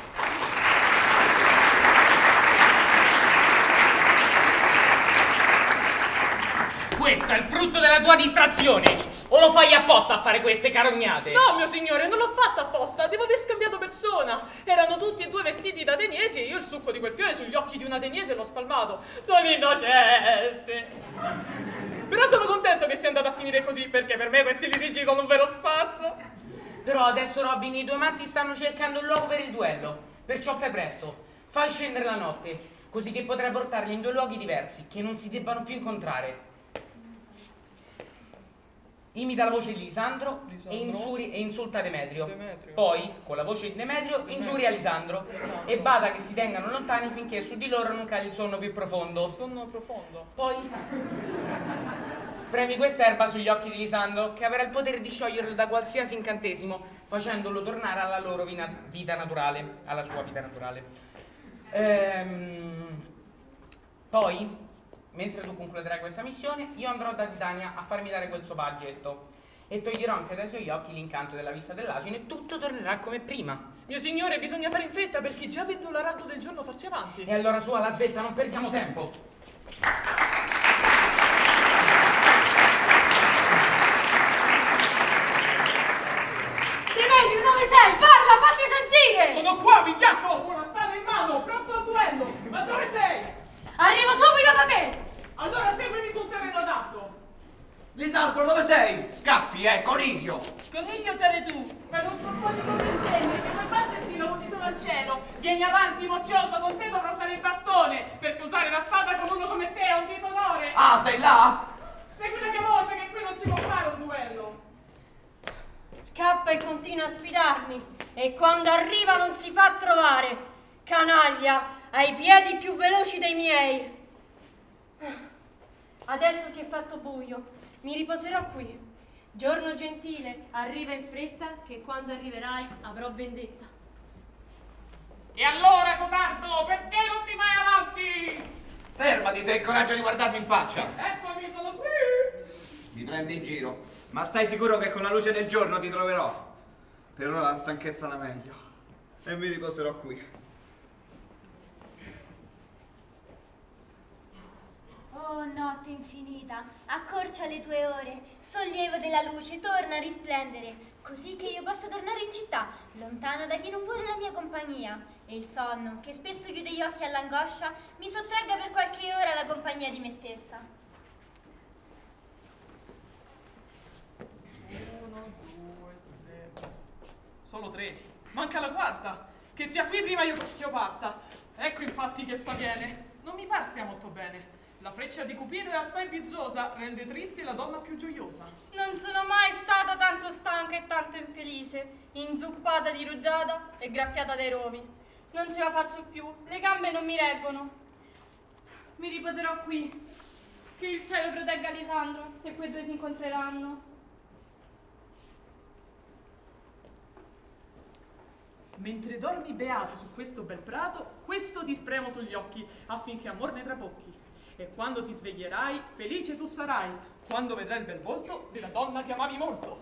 Questo è il frutto della tua distrazione. O lo fai apposta a fare queste carognate? No, mio signore, non l'ho fatta apposta. Devo aver scambiato persona. Erano tutti e due vestiti da ateniesi e io il succo di quel fiore sugli occhi di un ateniese l'ho spalmato. Sono innocente. Però sono contento che sia andata a finire così, perché per me questi litigi sono un vero spasso. Però adesso, Robin, i due matti stanno cercando un luogo per il duello. Perciò fai presto. Fai scendere la notte, così che potrai portarli in due luoghi diversi, che non si debbano più incontrare. Imita la voce di Lisandro. E insulta Demetrio. Poi, con la voce di Demetrio, ingiuria Lisandro. E bada che si tengano lontani finché su di loro non cade il sonno più profondo. Sonno profondo. Poi spremi quest'erba sugli occhi di Lisandro, che avrà il potere di scioglierlo da qualsiasi incantesimo, facendolo tornare alla loro vita naturale, alla sua vita naturale. Poi, mentre tu concluderai questa missione, io andrò da Titania a farmi dare quel suo paggetto e toglierò anche dai suoi occhi l'incanto della vista dell'asino e tutto tornerà come prima. Mio signore, bisogna fare in fretta perché già vedo l'araldo del giorno farsi avanti. E allora su, alla svelta, non perdiamo tempo. Demetrio, dove sei? Parla, fatti sentire! Sono qua, vigliacco, ho una spada in mano, pronto al duello. Ma dove sei? Arrivo subito da te! Allora seguimi sul terreno adatto. Lisandro, dove sei? Scappi, coniglio! Coniglio sarei tu! Ma non sto fuori con le stelle, che quel parte ti lavori solo al cielo! Vieni avanti, moccioso, con te dovrò usare il bastone! Perché usare la spada con uno come te è un disonore! Ah, sei là? Segui la mia voce, che qui non si può fare un duello! Scappa e continua a sfidarmi, e quando arriva non si fa trovare! Canaglia, hai i piedi più veloci dei miei! Adesso si è fatto buio. Mi riposerò qui. Giorno gentile, arriva in fretta, che quando arriverai avrò vendetta. E allora, codardo, perché non ti vai avanti? Fermati se hai il coraggio di guardarmi in faccia. Eccomi, sono qui. Mi prendi in giro, ma stai sicuro che con la luce del giorno ti troverò? Per ora la stanchezza è la meglio e mi riposerò qui. Oh, notte infinita, accorcia le tue ore, sollievo della luce, torna a risplendere, così che io possa tornare in città, lontano da chi non vuole la mia compagnia, e il sonno, che spesso chiude gli occhi all'angoscia, mi sottragga per qualche ora alla compagnia di me stessa. 1, 2, 3. Solo 3. Manca la quarta. Che sia qui prima che io parta. Ecco infatti che s'avviene. Non mi par stia molto bene. La freccia di Cupido è assai bizzosa, rende triste la donna più gioiosa. Non sono mai stata tanto stanca e tanto infelice, inzuppata di rugiada e graffiata dai rovi. Non ce la faccio più, le gambe non mi reggono. Mi riposerò qui. Che il cielo protegga Lisandro, se quei due si incontreranno. Mentre dormi beato su questo bel prato, questo ti spremo sugli occhi, affinché amor ne trabocchi. E quando ti sveglierai, felice tu sarai, quando vedrai il bel volto della donna che amavi molto.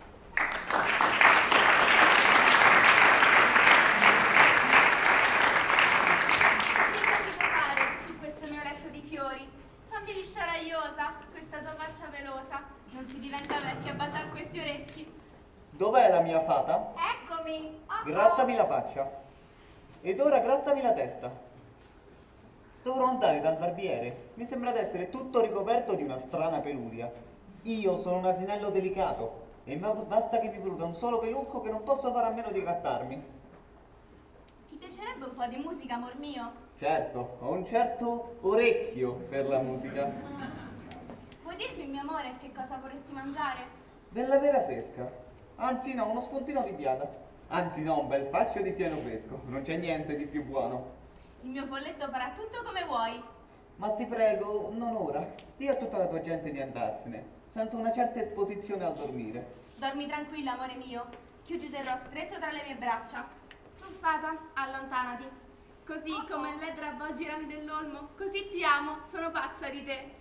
Fammi riposare su questo mio letto di fiori. Fammi lisciare aiosa questa tua faccia velosa. Non si diventa vecchi a baciare questi orecchi. Dov'è la mia fata? Eccomi. Grattami la faccia. Ed ora grattami la testa. Dovrò andare dal barbiere. Mi sembra di essere tutto ricoperto di una strana peluria. Io sono un asinello delicato e basta che mi bruda un solo pelucco che non posso fare a meno di grattarmi. Ti piacerebbe un po' di musica, amor mio? Certo, ho un certo orecchio per la musica. Vuoi dirmi, mio amore, che cosa vorresti mangiare? Della vera fresca. Anzi no, uno spuntino di biada. Anzi no, un bel fascio di fieno fresco. Non c'è niente di più buono. Il mio folletto farà tutto come vuoi. Ma ti prego, non ora. Dì a tutta la tua gente di andarsene. Sento una certa esposizione al dormire. Dormi tranquilla, amore mio, che io ti terrò stretto tra le mie braccia. Tuffata, allontanati. Così come le avvolgi i rami dell'olmo, così ti amo, sono pazza di te.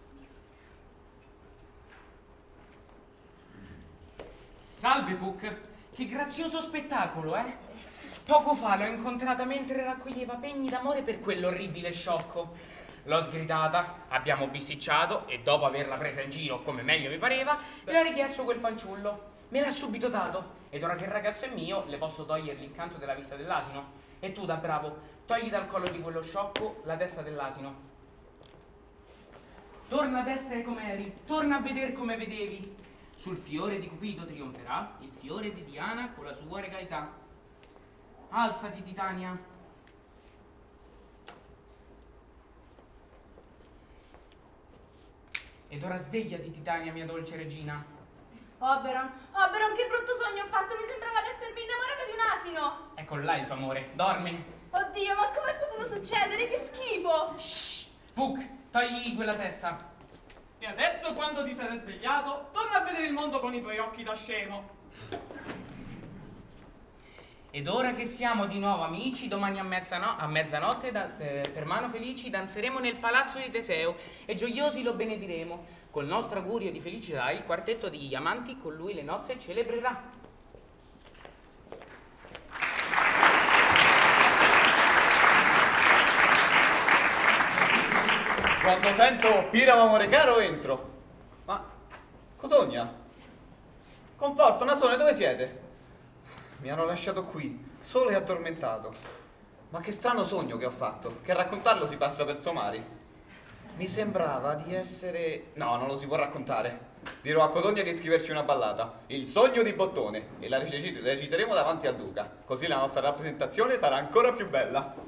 Salve, Puck. Che grazioso spettacolo, eh? Poco fa l'ho incontrata mentre raccoglieva pegni d'amore per quell'orribile sciocco. L'ho sgridata, abbiamo bisticciato e dopo averla presa in giro come meglio mi pareva, le ho richiesto quel fanciullo. Me l'ha subito dato ed ora che il ragazzo è mio le posso togliere l'incanto della vista dell'asino. E tu, da bravo, togli dal collo di quello sciocco la testa dell'asino. Torna ad essere come eri, torna a vedere come vedevi. Sul fiore di Cupido trionferà il fiore di Diana con la sua regalità. Alzati, Titania. Ed ora svegliati, Titania, mia dolce regina. Oberon, che brutto sogno ho fatto, mi sembrava di essermi innamorata di un asino. Ecco là il tuo amore, dormi. Oddio, ma com'è potuto succedere? Che schifo! Shh! Puck, togli quella testa. E adesso, quando ti sarai svegliato, torna a vedere il mondo con i tuoi occhi da scemo. Ed ora che siamo di nuovo amici, domani a mezzanotte per mano felici danzeremo nel palazzo di Teseo e gioiosi lo benediremo. Col nostro augurio di felicità il quartetto di amanti con lui le nozze celebrerà. Quando sento Piramo amore caro entro. Ma Cotogna? Conforto, Nasone, dove siete? Mi hanno lasciato qui, solo e addormentato. Ma che strano sogno che ho fatto, che a raccontarlo si passa per somari. Mi sembrava di essere... No, non lo si può raccontare. Dirò a Cotogna di scriverci una ballata, Il sogno di Bottone, e la reciteremo davanti al duca. Così la nostra rappresentazione sarà ancora più bella.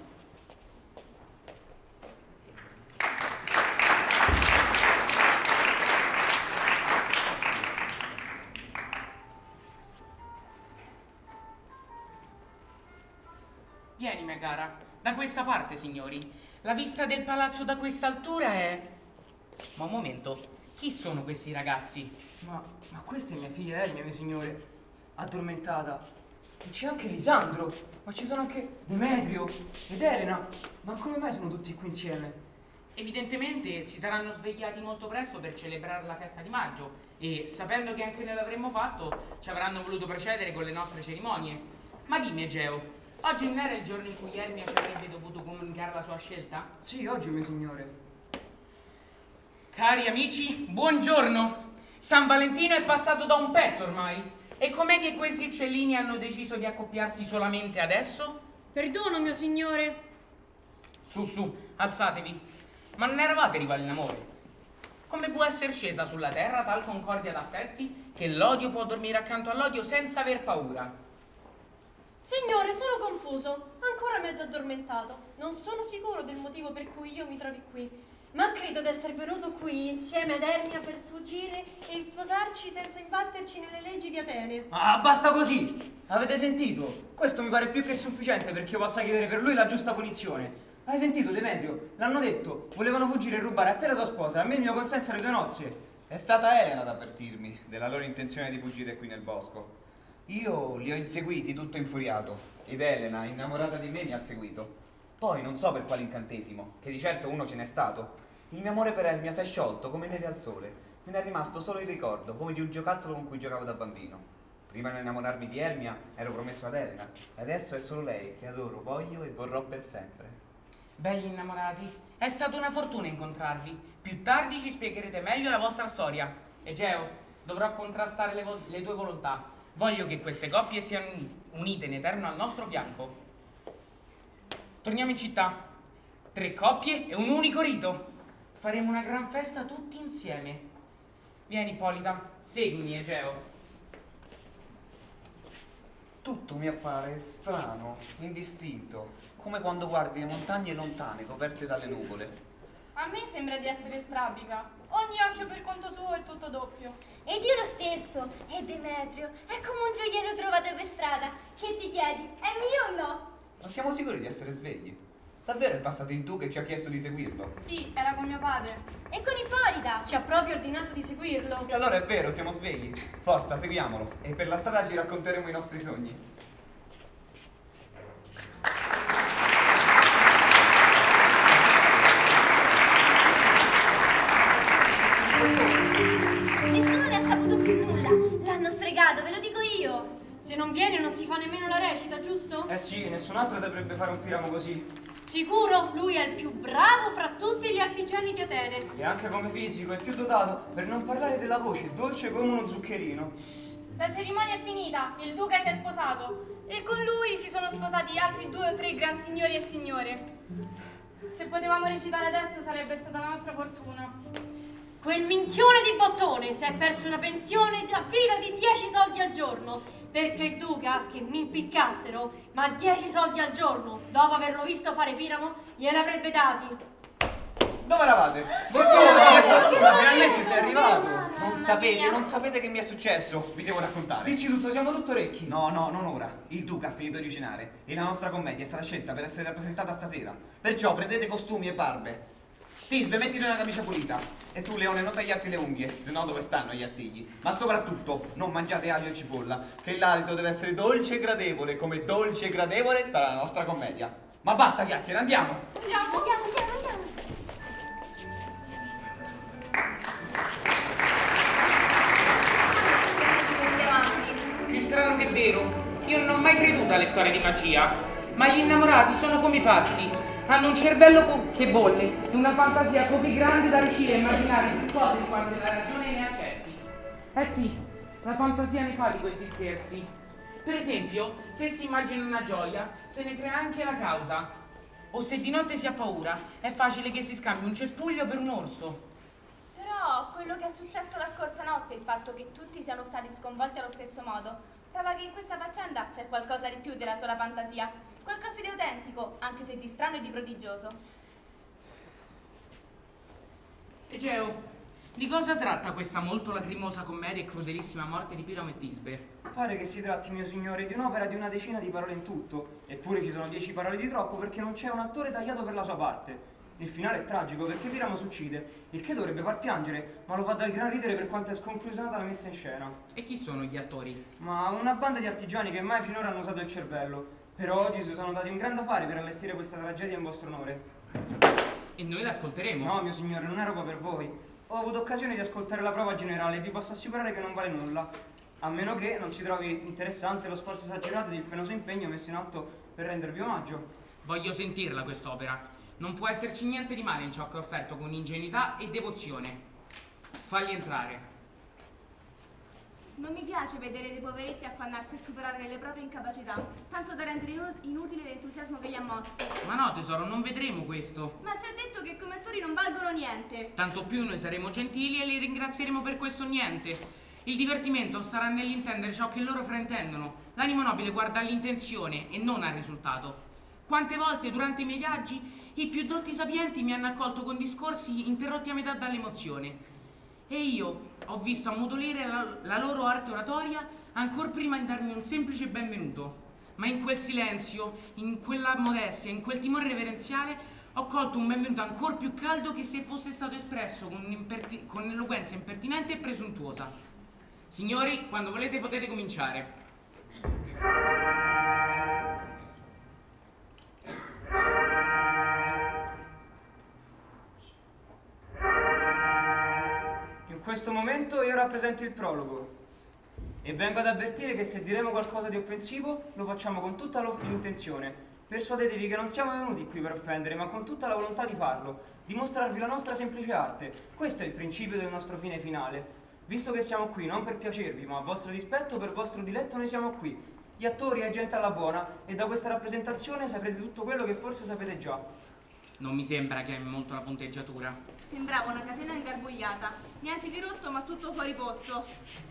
Vieni, mia cara, da questa parte, signori. La vista del palazzo da questa altura è... Ma un momento, chi sono questi ragazzi? Ma questa è mia figlia Ermia, mio signore, addormentata. E c'è anche Lisandro, ma ci sono anche Demetrio ed Elena. Ma come mai sono tutti qui insieme? Evidentemente si saranno svegliati molto presto per celebrare la festa di maggio e, sapendo che anche noi l'avremmo fatto, ci avranno voluto precedere con le nostre cerimonie. Ma dimmi, Egeo, oggi non era il giorno in cui Ermia ci avrebbe dovuto comunicare la sua scelta? Sì, oggi, mio signore. Cari amici, buongiorno! San Valentino è passato da un pezzo ormai. E com'è che questi uccellini hanno deciso di accoppiarsi solamente adesso? Perdono, mio signore. Su, alzatevi. Ma non eravate rivali in amore? Come può essere scesa sulla terra tal concordia d'affetti che l'odio può dormire accanto all'odio senza aver paura? Signore, sono confuso, ancora mezzo addormentato. Non sono sicuro del motivo per cui io mi trovi qui, ma credo di essere venuto qui insieme ad Ermia per sfuggire e sposarci senza imbatterci nelle leggi di Atene. Ah, basta così! Avete sentito? Questo mi pare più che sufficiente perché io possa chiedere per lui la giusta punizione. Hai sentito, Demetrio? L'hanno detto, volevano fuggire e rubare a te la tua sposa, a me il mio consenso alle tue nozze. È stata Elena ad avvertirmi della loro intenzione di fuggire qui nel bosco. Io li ho inseguiti tutto infuriato ed Elena, innamorata di me, mi ha seguito. Poi non so per quale incantesimo, che di certo uno ce n'è stato. Il mio amore per Ermia si è sciolto come neve al sole. Me ne è rimasto solo il ricordo, come di un giocattolo con cui giocavo da bambino. Prima di innamorarmi di Ermia ero promesso ad Elena e adesso è solo lei che adoro, voglio e vorrò per sempre. Belli innamorati, è stata una fortuna incontrarvi. Più tardi ci spiegherete meglio la vostra storia. Egeo, dovrò contrastare le tue volontà. Voglio che queste coppie siano unite in eterno al nostro fianco. Torniamo in città. 3 coppie e un unico rito. Faremo una gran festa tutti insieme. Vieni, Ippolita, seguimi, Egeo. Tutto mi appare strano, indistinto, come quando guardi le montagne lontane coperte dalle nuvole. A me sembra di essere strabica. Ogni occhio per conto suo è tutto doppio. Ed io lo stesso. E Demetrio è come un gioiello trovato per strada. Che ti chiedi? È mio o no? Ma siamo sicuri di essere svegli? Davvero è passato il tu che ci ha chiesto di seguirlo? Sì, era con mio padre. E con Ippolita. Ci ha proprio ordinato di seguirlo. E allora è vero, siamo svegli. Forza, seguiamolo. E per la strada ci racconteremo i nostri sogni. Nessuno ne ha saputo più nulla. L'hanno stregato, ve lo dico io. Se non viene non si fa nemmeno la recita, giusto? Eh sì, nessun altro saprebbe fare un piramo così. Sicuro, lui è il più bravo fra tutti gli artigiani di Atene. E anche come fisico è più dotato, per non parlare della voce, dolce come uno zuccherino. La cerimonia è finita, il duca si è sposato e con lui si sono sposati altri 2 o 3 gran signori e signore. Se potevamo recitare adesso sarebbe stata la nostra fortuna. Quel minchione di bottone si è perso una pensione a fila di 10 soldi al giorno, perché il duca, che mi impiccassero, ma 10 soldi al giorno, dopo averlo visto fare piramo, gliel'avrebbe dati. Dove eravate? Fortuna, finalmente sei arrivato. Non sapete che mi è successo. Vi devo raccontare. Dici tutto, siamo tutto orecchi. No, non ora. Il duca ha finito di cenare e la nostra commedia è stata scelta per essere rappresentata stasera. Perciò prendete costumi e barbe. Tisbe, mettiti una camicia pulita. E tu, Leone, non tagliarti le unghie, se no dove stanno gli artigli? Ma soprattutto, non mangiate aglio e cipolla, che l'alito deve essere dolce e gradevole, come dolce e gradevole sarà la nostra commedia. Ma basta chiacchiere, andiamo! Andiamo. Più strano che vero, io non ho mai creduto alle storie di magia, ma gli innamorati sono come i pazzi. Hanno un cervello che bolle e una fantasia così grande da riuscire a immaginare più cose di quante la ragione ne accetti. Eh sì, la fantasia ne fa di questi scherzi. Per esempio, se si immagina una gioia, se ne crea anche la causa. O se di notte si ha paura, è facile che si scambi un cespuglio per un orso. Però quello che è successo la scorsa notte, il fatto che tutti siano stati sconvolti allo stesso modo, prova che in questa faccenda c'è qualcosa di più della sola fantasia, qualcosa di autentico, anche se di strano e di prodigioso. Egeo, di cosa tratta questa molto lacrimosa commedia e crudelissima morte di Piramo e Tisbe? Pare che si tratti, mio signore, di un'opera di una decina di parole in tutto. Eppure ci sono 10 parole di troppo perché non c'è un attore tagliato per la sua parte. Il finale è tragico perché Piramo si uccide, il che dovrebbe far piangere, ma lo fa dal gran ridere per quanto è sconclusionata la messa in scena. E chi sono gli attori? Ma una banda di artigiani che mai finora hanno usato il cervello. Però oggi si sono dati un gran da fare per allestire questa tragedia in vostro onore. E noi l'ascolteremo? No, mio signore, non è roba per voi. Ho avuto occasione di ascoltare la prova generale e vi posso assicurare che non vale nulla. A meno che non si trovi interessante lo sforzo esagerato ed il penoso impegno messo in atto per rendervi omaggio. Voglio sentirla quest'opera. Non può esserci niente di male in ciò che è offerto con ingenuità e devozione. Fagli entrare. Non mi piace vedere dei poveretti affannarsi a superare le proprie incapacità, tanto da rendere inutile l'entusiasmo che li ha mossi. Ma no, tesoro, non vedremo questo. Ma si è detto che come attori non valgono niente. Tanto più noi saremo gentili e li ringrazieremo per questo niente. Il divertimento starà nell'intendere ciò che loro fraintendono. L'animo nobile guarda all'intenzione e non al risultato. Quante volte durante i miei viaggi i più dotti sapienti mi hanno accolto con discorsi interrotti a metà dall'emozione. E io ho visto ammutolire la loro arte oratoria ancor prima di darmi un semplice benvenuto. Ma in quel silenzio, in quella modestia, in quel timore reverenziale, ho colto un benvenuto ancor più caldo che se fosse stato espresso con eloquenza impertinente e presuntuosa. Signori, quando volete potete cominciare. In questo momento io rappresento il prologo e vengo ad avvertire che se diremo qualcosa di offensivo lo facciamo con tutta l'intenzione. Persuadetevi che non siamo venuti qui per offendere, ma con tutta la volontà di farlo, di mostrarvi la nostra semplice arte. Questo è il principio del nostro fine finale. Visto che siamo qui non per piacervi, ma a vostro dispetto, per vostro diletto, noi siamo qui. Gli attori e gente alla buona, e da questa rappresentazione saprete tutto quello che forse sapete già. Non mi sembra che hai molto la punteggiatura. Sembrava una catena ingarbugliata. Niente di rotto, ma tutto fuori posto.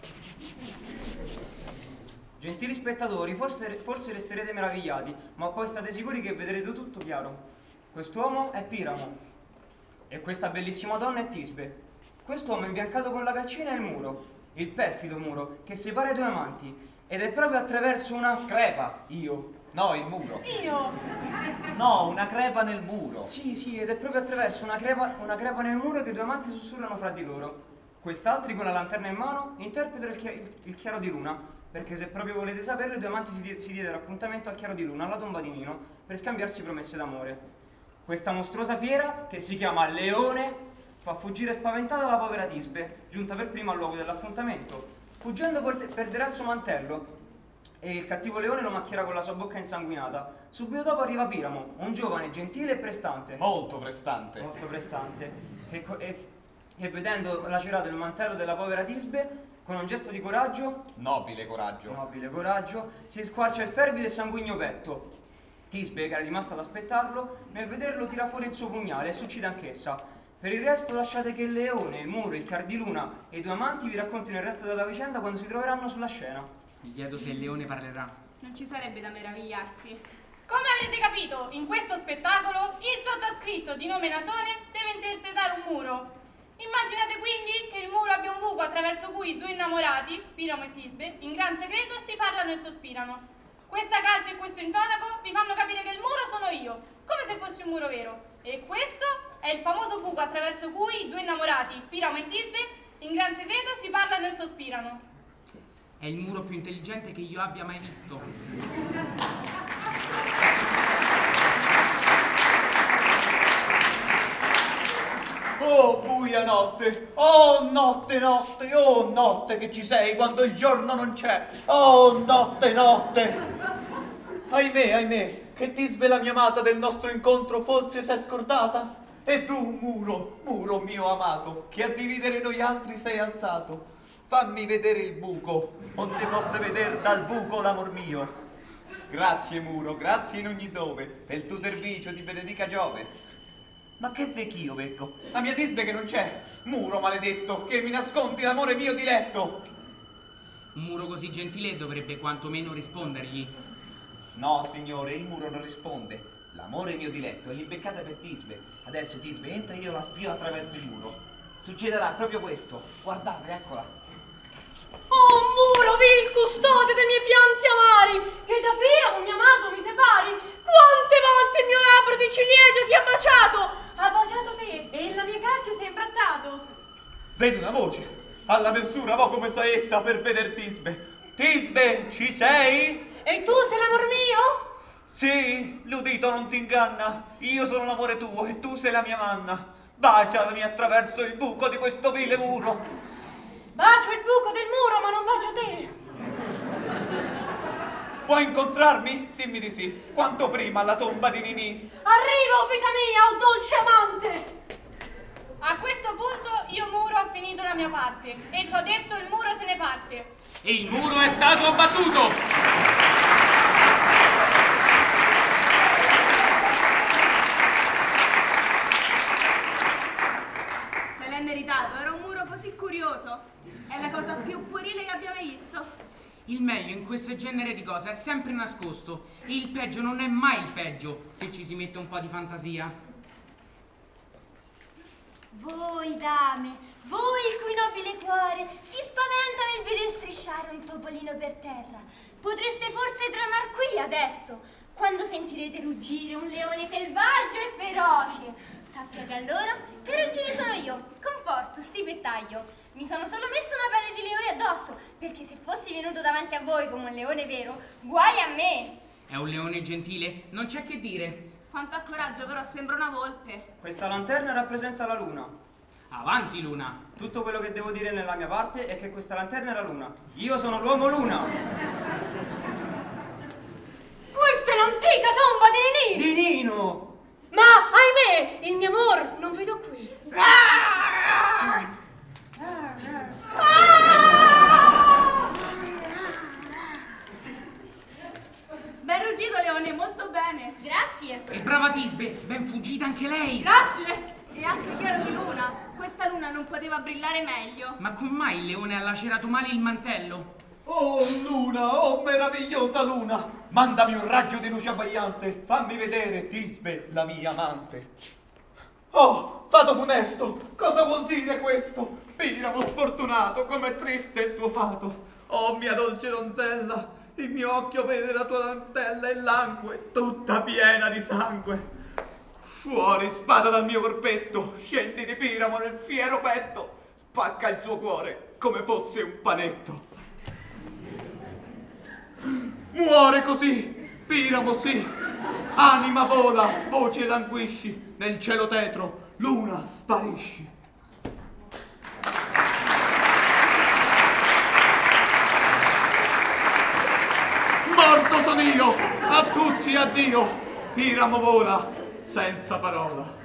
Gentili spettatori, forse resterete meravigliati, ma poi state sicuri che vedrete tutto chiaro. Quest'uomo è Piramo e questa bellissima donna è Tisbe. Quest'uomo imbiancato con la calcina è il muro, il perfido muro che separa i due amanti, ed è proprio attraverso una crepa. Io. No, il muro. Io. No, una crepa nel muro. Sì, ed è proprio attraverso una crepa nel muro che i due amanti sussurrano fra di loro. Quest'altri con la lanterna in mano interpreta il chiaro di luna, perché se proprio volete saperlo, i due amanti si diedero appuntamento al chiaro di luna, alla tomba di Nino, per scambiarsi promesse d'amore. Questa mostruosa fiera, che si chiama Leone, fa fuggire spaventata la povera Tisbe, giunta per prima al luogo dell'appuntamento. Fuggendo perderà il suo mantello e il cattivo leone lo macchierà con la sua bocca insanguinata. Subito dopo arriva Piramo, un giovane gentile e prestante. Molto prestante. Molto prestante. E vedendo lacerato il mantello della povera Tisbe, con un gesto di coraggio, nobile coraggio, si squarcia il fervido e sanguigno petto. Tisbe, che era rimasta ad aspettarlo, nel vederlo tira fuori il suo pugnale e succide anch'essa. Per il resto lasciate che il leone, il muro, il chiar di luna e i due amanti vi raccontino il resto della vicenda quando si troveranno sulla scena. Mi chiedo se il leone parlerà. Non ci sarebbe da meravigliarsi. Come avrete capito, in questo spettacolo il sottoscritto di nome Nasone deve interpretare un muro. Immaginate quindi che il muro abbia un buco attraverso cui due innamorati, Piramo e Tisbe, in gran segreto si parlano e sospirano. Questa calce e questo intonaco vi fanno capire che il muro sono io, come se fossi un muro vero. E questo è il famoso buco attraverso cui i due innamorati, Piramo e Tisbe, in gran segreto si parlano e sospirano. È il muro più intelligente che io abbia mai visto. Oh, buia notte! Oh, notte, notte! Oh, notte che ci sei quando il giorno non c'è! Oh, notte, notte! Ahimè, che Tisbe la mia amata del nostro incontro forse s'è scordata? E tu, muro mio amato, che a dividere noi altri sei alzato, fammi vedere il buco, onde possa veder dal buco l'amor mio. Grazie, muro, grazie in ogni dove, per il tuo servizio ti benedica Giove. Ma che vecchio, vecco? La mia Tisbe che non c'è. Muro maledetto, che mi nascondi l'amore mio diletto. Un muro così gentile dovrebbe quantomeno rispondergli. No, signore, il muro non risponde. L'amore mio diletto è l'imbeccata per Tisbe. Adesso Tisbe entra e io la spio attraverso il muro. Succederà proprio questo. Guardate, eccola. Oh, muro, vil custode dei miei pianti amari, che da Piramo, mio amato, mi separi. Quante volte il mio labbro di ciliegia ti ha baciato. Ha baciato te e la mia calce si è imbrattato. Vedo una voce. Alla versura vo come saetta per veder Tisbe. Tisbe, ci sei? E tu sei l'amor mio? Sì, l'udito non ti inganna. Io sono l'amore tuo e tu sei la mia manna. Baciami attraverso il buco di questo vile muro. Bacio il buco del muro, ma non bacio te. Vuoi incontrarmi? Dimmi di sì. Quanto prima alla tomba di Ninì. Arrivo, vita mia, o dolce amante. A questo punto io, muro, ho finito la mia parte e ci ho detto il muro se ne parte. E il muro è stato abbattuto! Se l'è meritato, era un muro così curioso. È la cosa più puerile che abbia mai visto. Il meglio in questo genere di cose è sempre nascosto. Il peggio non è mai il peggio, se ci si mette un po' di fantasia. Voi, dame, voi il cui nobile cuore si spaventa nel veder strisciare un topolino per terra. Potreste forse tramar qui adesso, quando sentirete ruggire un leone selvaggio e feroce. Sappia che allora, carrozzini sono io, conforto, stipettaglio. Mi sono solo messo una pelle di leone addosso, perché se fossi venuto davanti a voi come un leone vero, guai a me. È un leone gentile, non c'è che dire. Quanto ha coraggio, però sembra una volpe. Questa lanterna rappresenta la luna. Avanti, Luna. Tutto quello che devo dire nella mia parte è che questa lanterna è la luna. Io sono l'uomo luna. Questa è l'antica tomba di Ninì. Di Nino. Ma, ahimè, il mio amor non vedo qui. Ben ruggito, leone, molto bene. bene. Grazie. E brava Tisbe, ben fuggita anche lei. Grazie. E anche chiaro di luna. Questa luna non poteva brillare meglio. Ma come mai il leone ha lacerato male il mantello? Oh luna, oh meravigliosa luna, mandami un raggio di luce abbagliante, fammi vedere Tisbe, la mia amante. Oh, fato funesto, cosa vuol dire questo? Piramo sfortunato, com'è triste il tuo fato. Oh mia dolce donzella, il mio occhio vede la tua dentella e langue, tutta piena di sangue. Fuori, spada dal mio corpetto, scendi di Piramo nel fiero petto, spacca il suo cuore come fosse un panetto. Muore così, Piramo sì, anima vola, voce languisci, nel cielo tetro, luna sparisci. Morto son io, a tutti addio, Piramo vola, senza parola.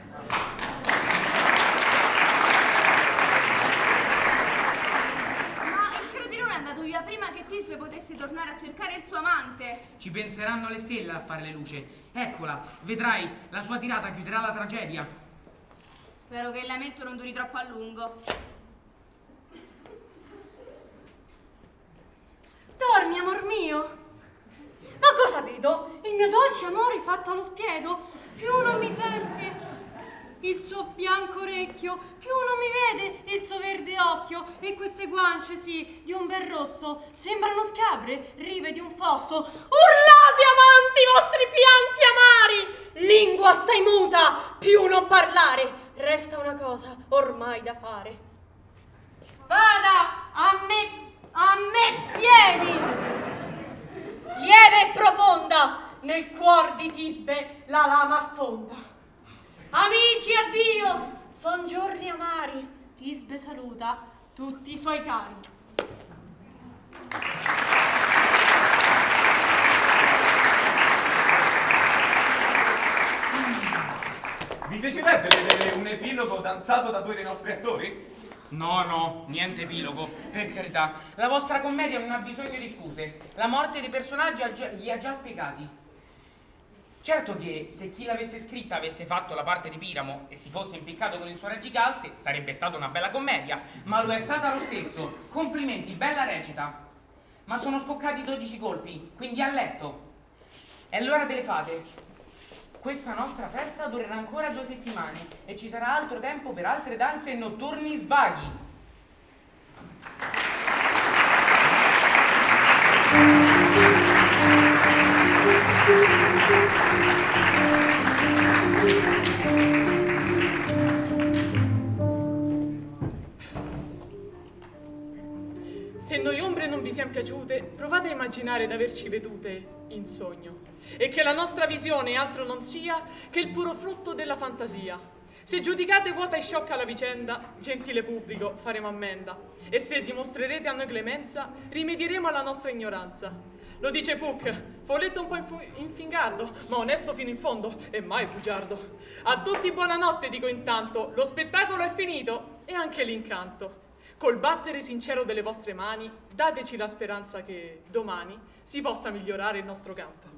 Prima che Tisbe potesse tornare a cercare il suo amante. Ci penseranno le stelle a fare le luci. Eccola, vedrai, la sua tirata chiuderà la tragedia. Spero che il lamento non duri troppo a lungo. Dormi, amor mio. Ma cosa vedo? Il mio dolce amore fatto allo spiedo. Più non mi sente il suo bianco orecchio, più non mi vede il suo verde occhio, e queste guance, sì, di un bel rosso, sembrano scabre, rive di un fosso. Urlate, amanti, i vostri pianti amari! Lingua stai muta, più non parlare, resta una cosa ormai da fare. Spada, a me vieni! Lieve e profonda, nel cuor di Tisbe la lama affonda. Amici, addio! Son giorni amari. Tisbe saluta tutti i suoi cari. Vi piacerebbe vedere un epilogo danzato da due dei nostri attori? No, niente epilogo, per carità. La vostra commedia non ha bisogno di scuse. La morte dei personaggi li ha già spiegati. Certo che se chi l'avesse scritta avesse fatto la parte di Piramo e si fosse impiccato con il suo reggicalze, sarebbe stata una bella commedia, ma lo è stata lo stesso. Complimenti, bella recita. Ma sono scoccati 12 colpi, quindi a letto. È l'ora delle fate. Questa nostra festa durerà ancora 2 settimane e ci sarà altro tempo per altre danze e notturni svaghi. Se noi ombre non vi siano piaciute, provate a immaginare d'averci vedute in sogno e che la nostra visione altro non sia che il puro frutto della fantasia. Se giudicate vuota e sciocca la vicenda, gentile pubblico, faremo ammenda, e se dimostrerete a noi clemenza, rimedieremo alla nostra ignoranza. Lo dice Puck, folletto un po' infingardo, ma onesto fino in fondo e mai bugiardo. A tutti buonanotte dico intanto, lo spettacolo è finito e anche l'incanto. Col battere sincero delle vostre mani, dateci la speranza che domani si possa migliorare il nostro canto.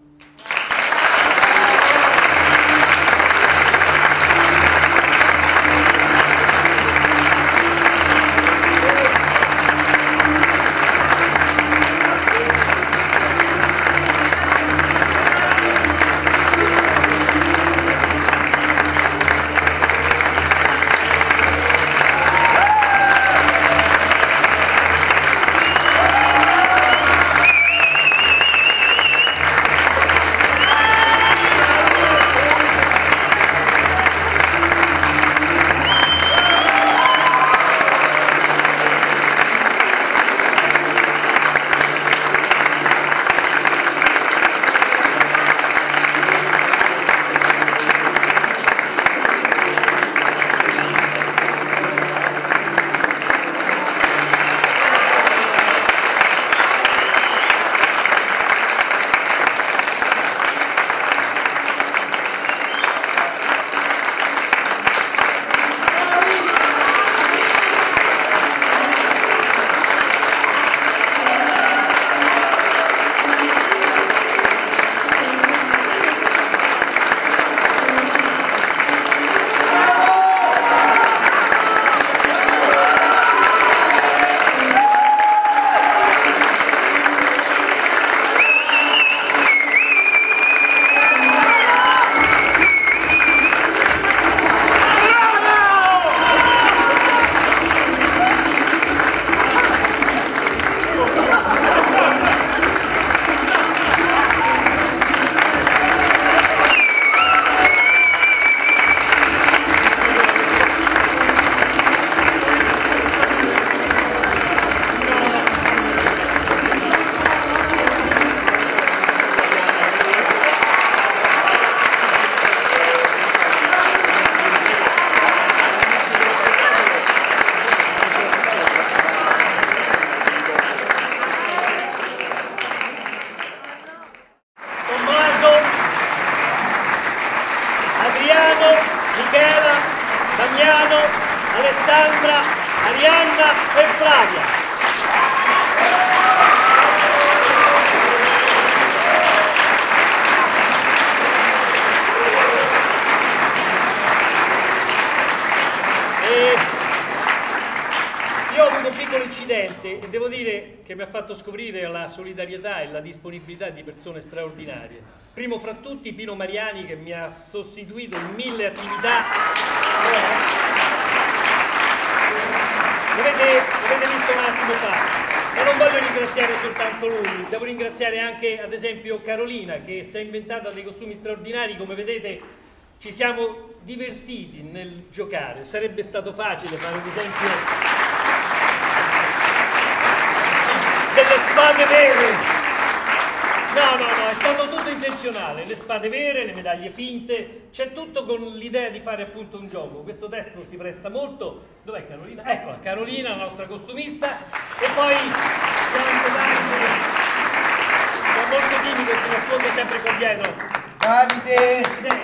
Cristiano, Alessandra, Arianna e Flavia. Io ho avuto un piccolo incidente e devo dire che mi ha fatto scoprire la solidarietà e la disponibilità di persone straordinarie. Primo fra tutti Pino Mariani, che mi ha sostituito in 1000 attività. L'avete visto un attimo fa, ma non voglio ringraziare soltanto lui, devo ringraziare anche ad esempio Carolina, che si è inventata dei costumi straordinari. Come vedete ci siamo divertiti nel giocare, sarebbe stato facile fare ad esempio delle spade vere. No, è stato tutto intenzionale, le spade vere, le medaglie finte, c'è tutto con l'idea di fare appunto un gioco. Questo testo si presta molto. Dov'è Carolina? Eccola, Carolina, la nostra costumista, e poi è molto timido, si nasconde sempre qua dietro. Davide!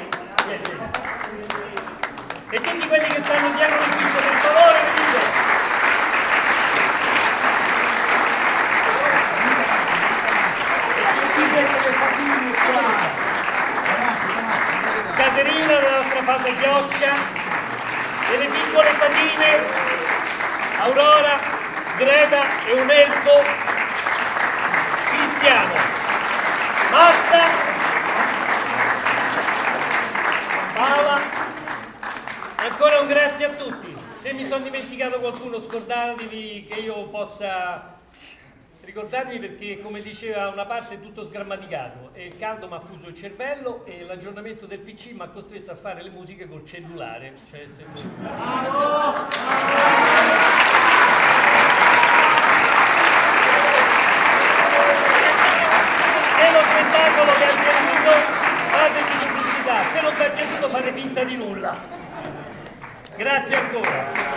E tutti quelli che stanno dietro l'ufficio, per favore, venite! Caterina, la nostra fata Ghioccia, e le piccole fatine Aurora, Greta e un elfo Cristiano. Marta, Paola, ancora un grazie a tutti. Se mi sono dimenticato qualcuno, scordatevi che io possa ricordarmi, perché come diceva una parte è tutto sgrammaticato e il caldo mi ha fuso il cervello e l'aggiornamento del PC mi ha costretto a fare le musiche col cellulare. Cioè, se lo spettacolo vi è piaciuto, fatemi pubblicità, se non vi è piaciuto fate finta di nulla. Grazie ancora.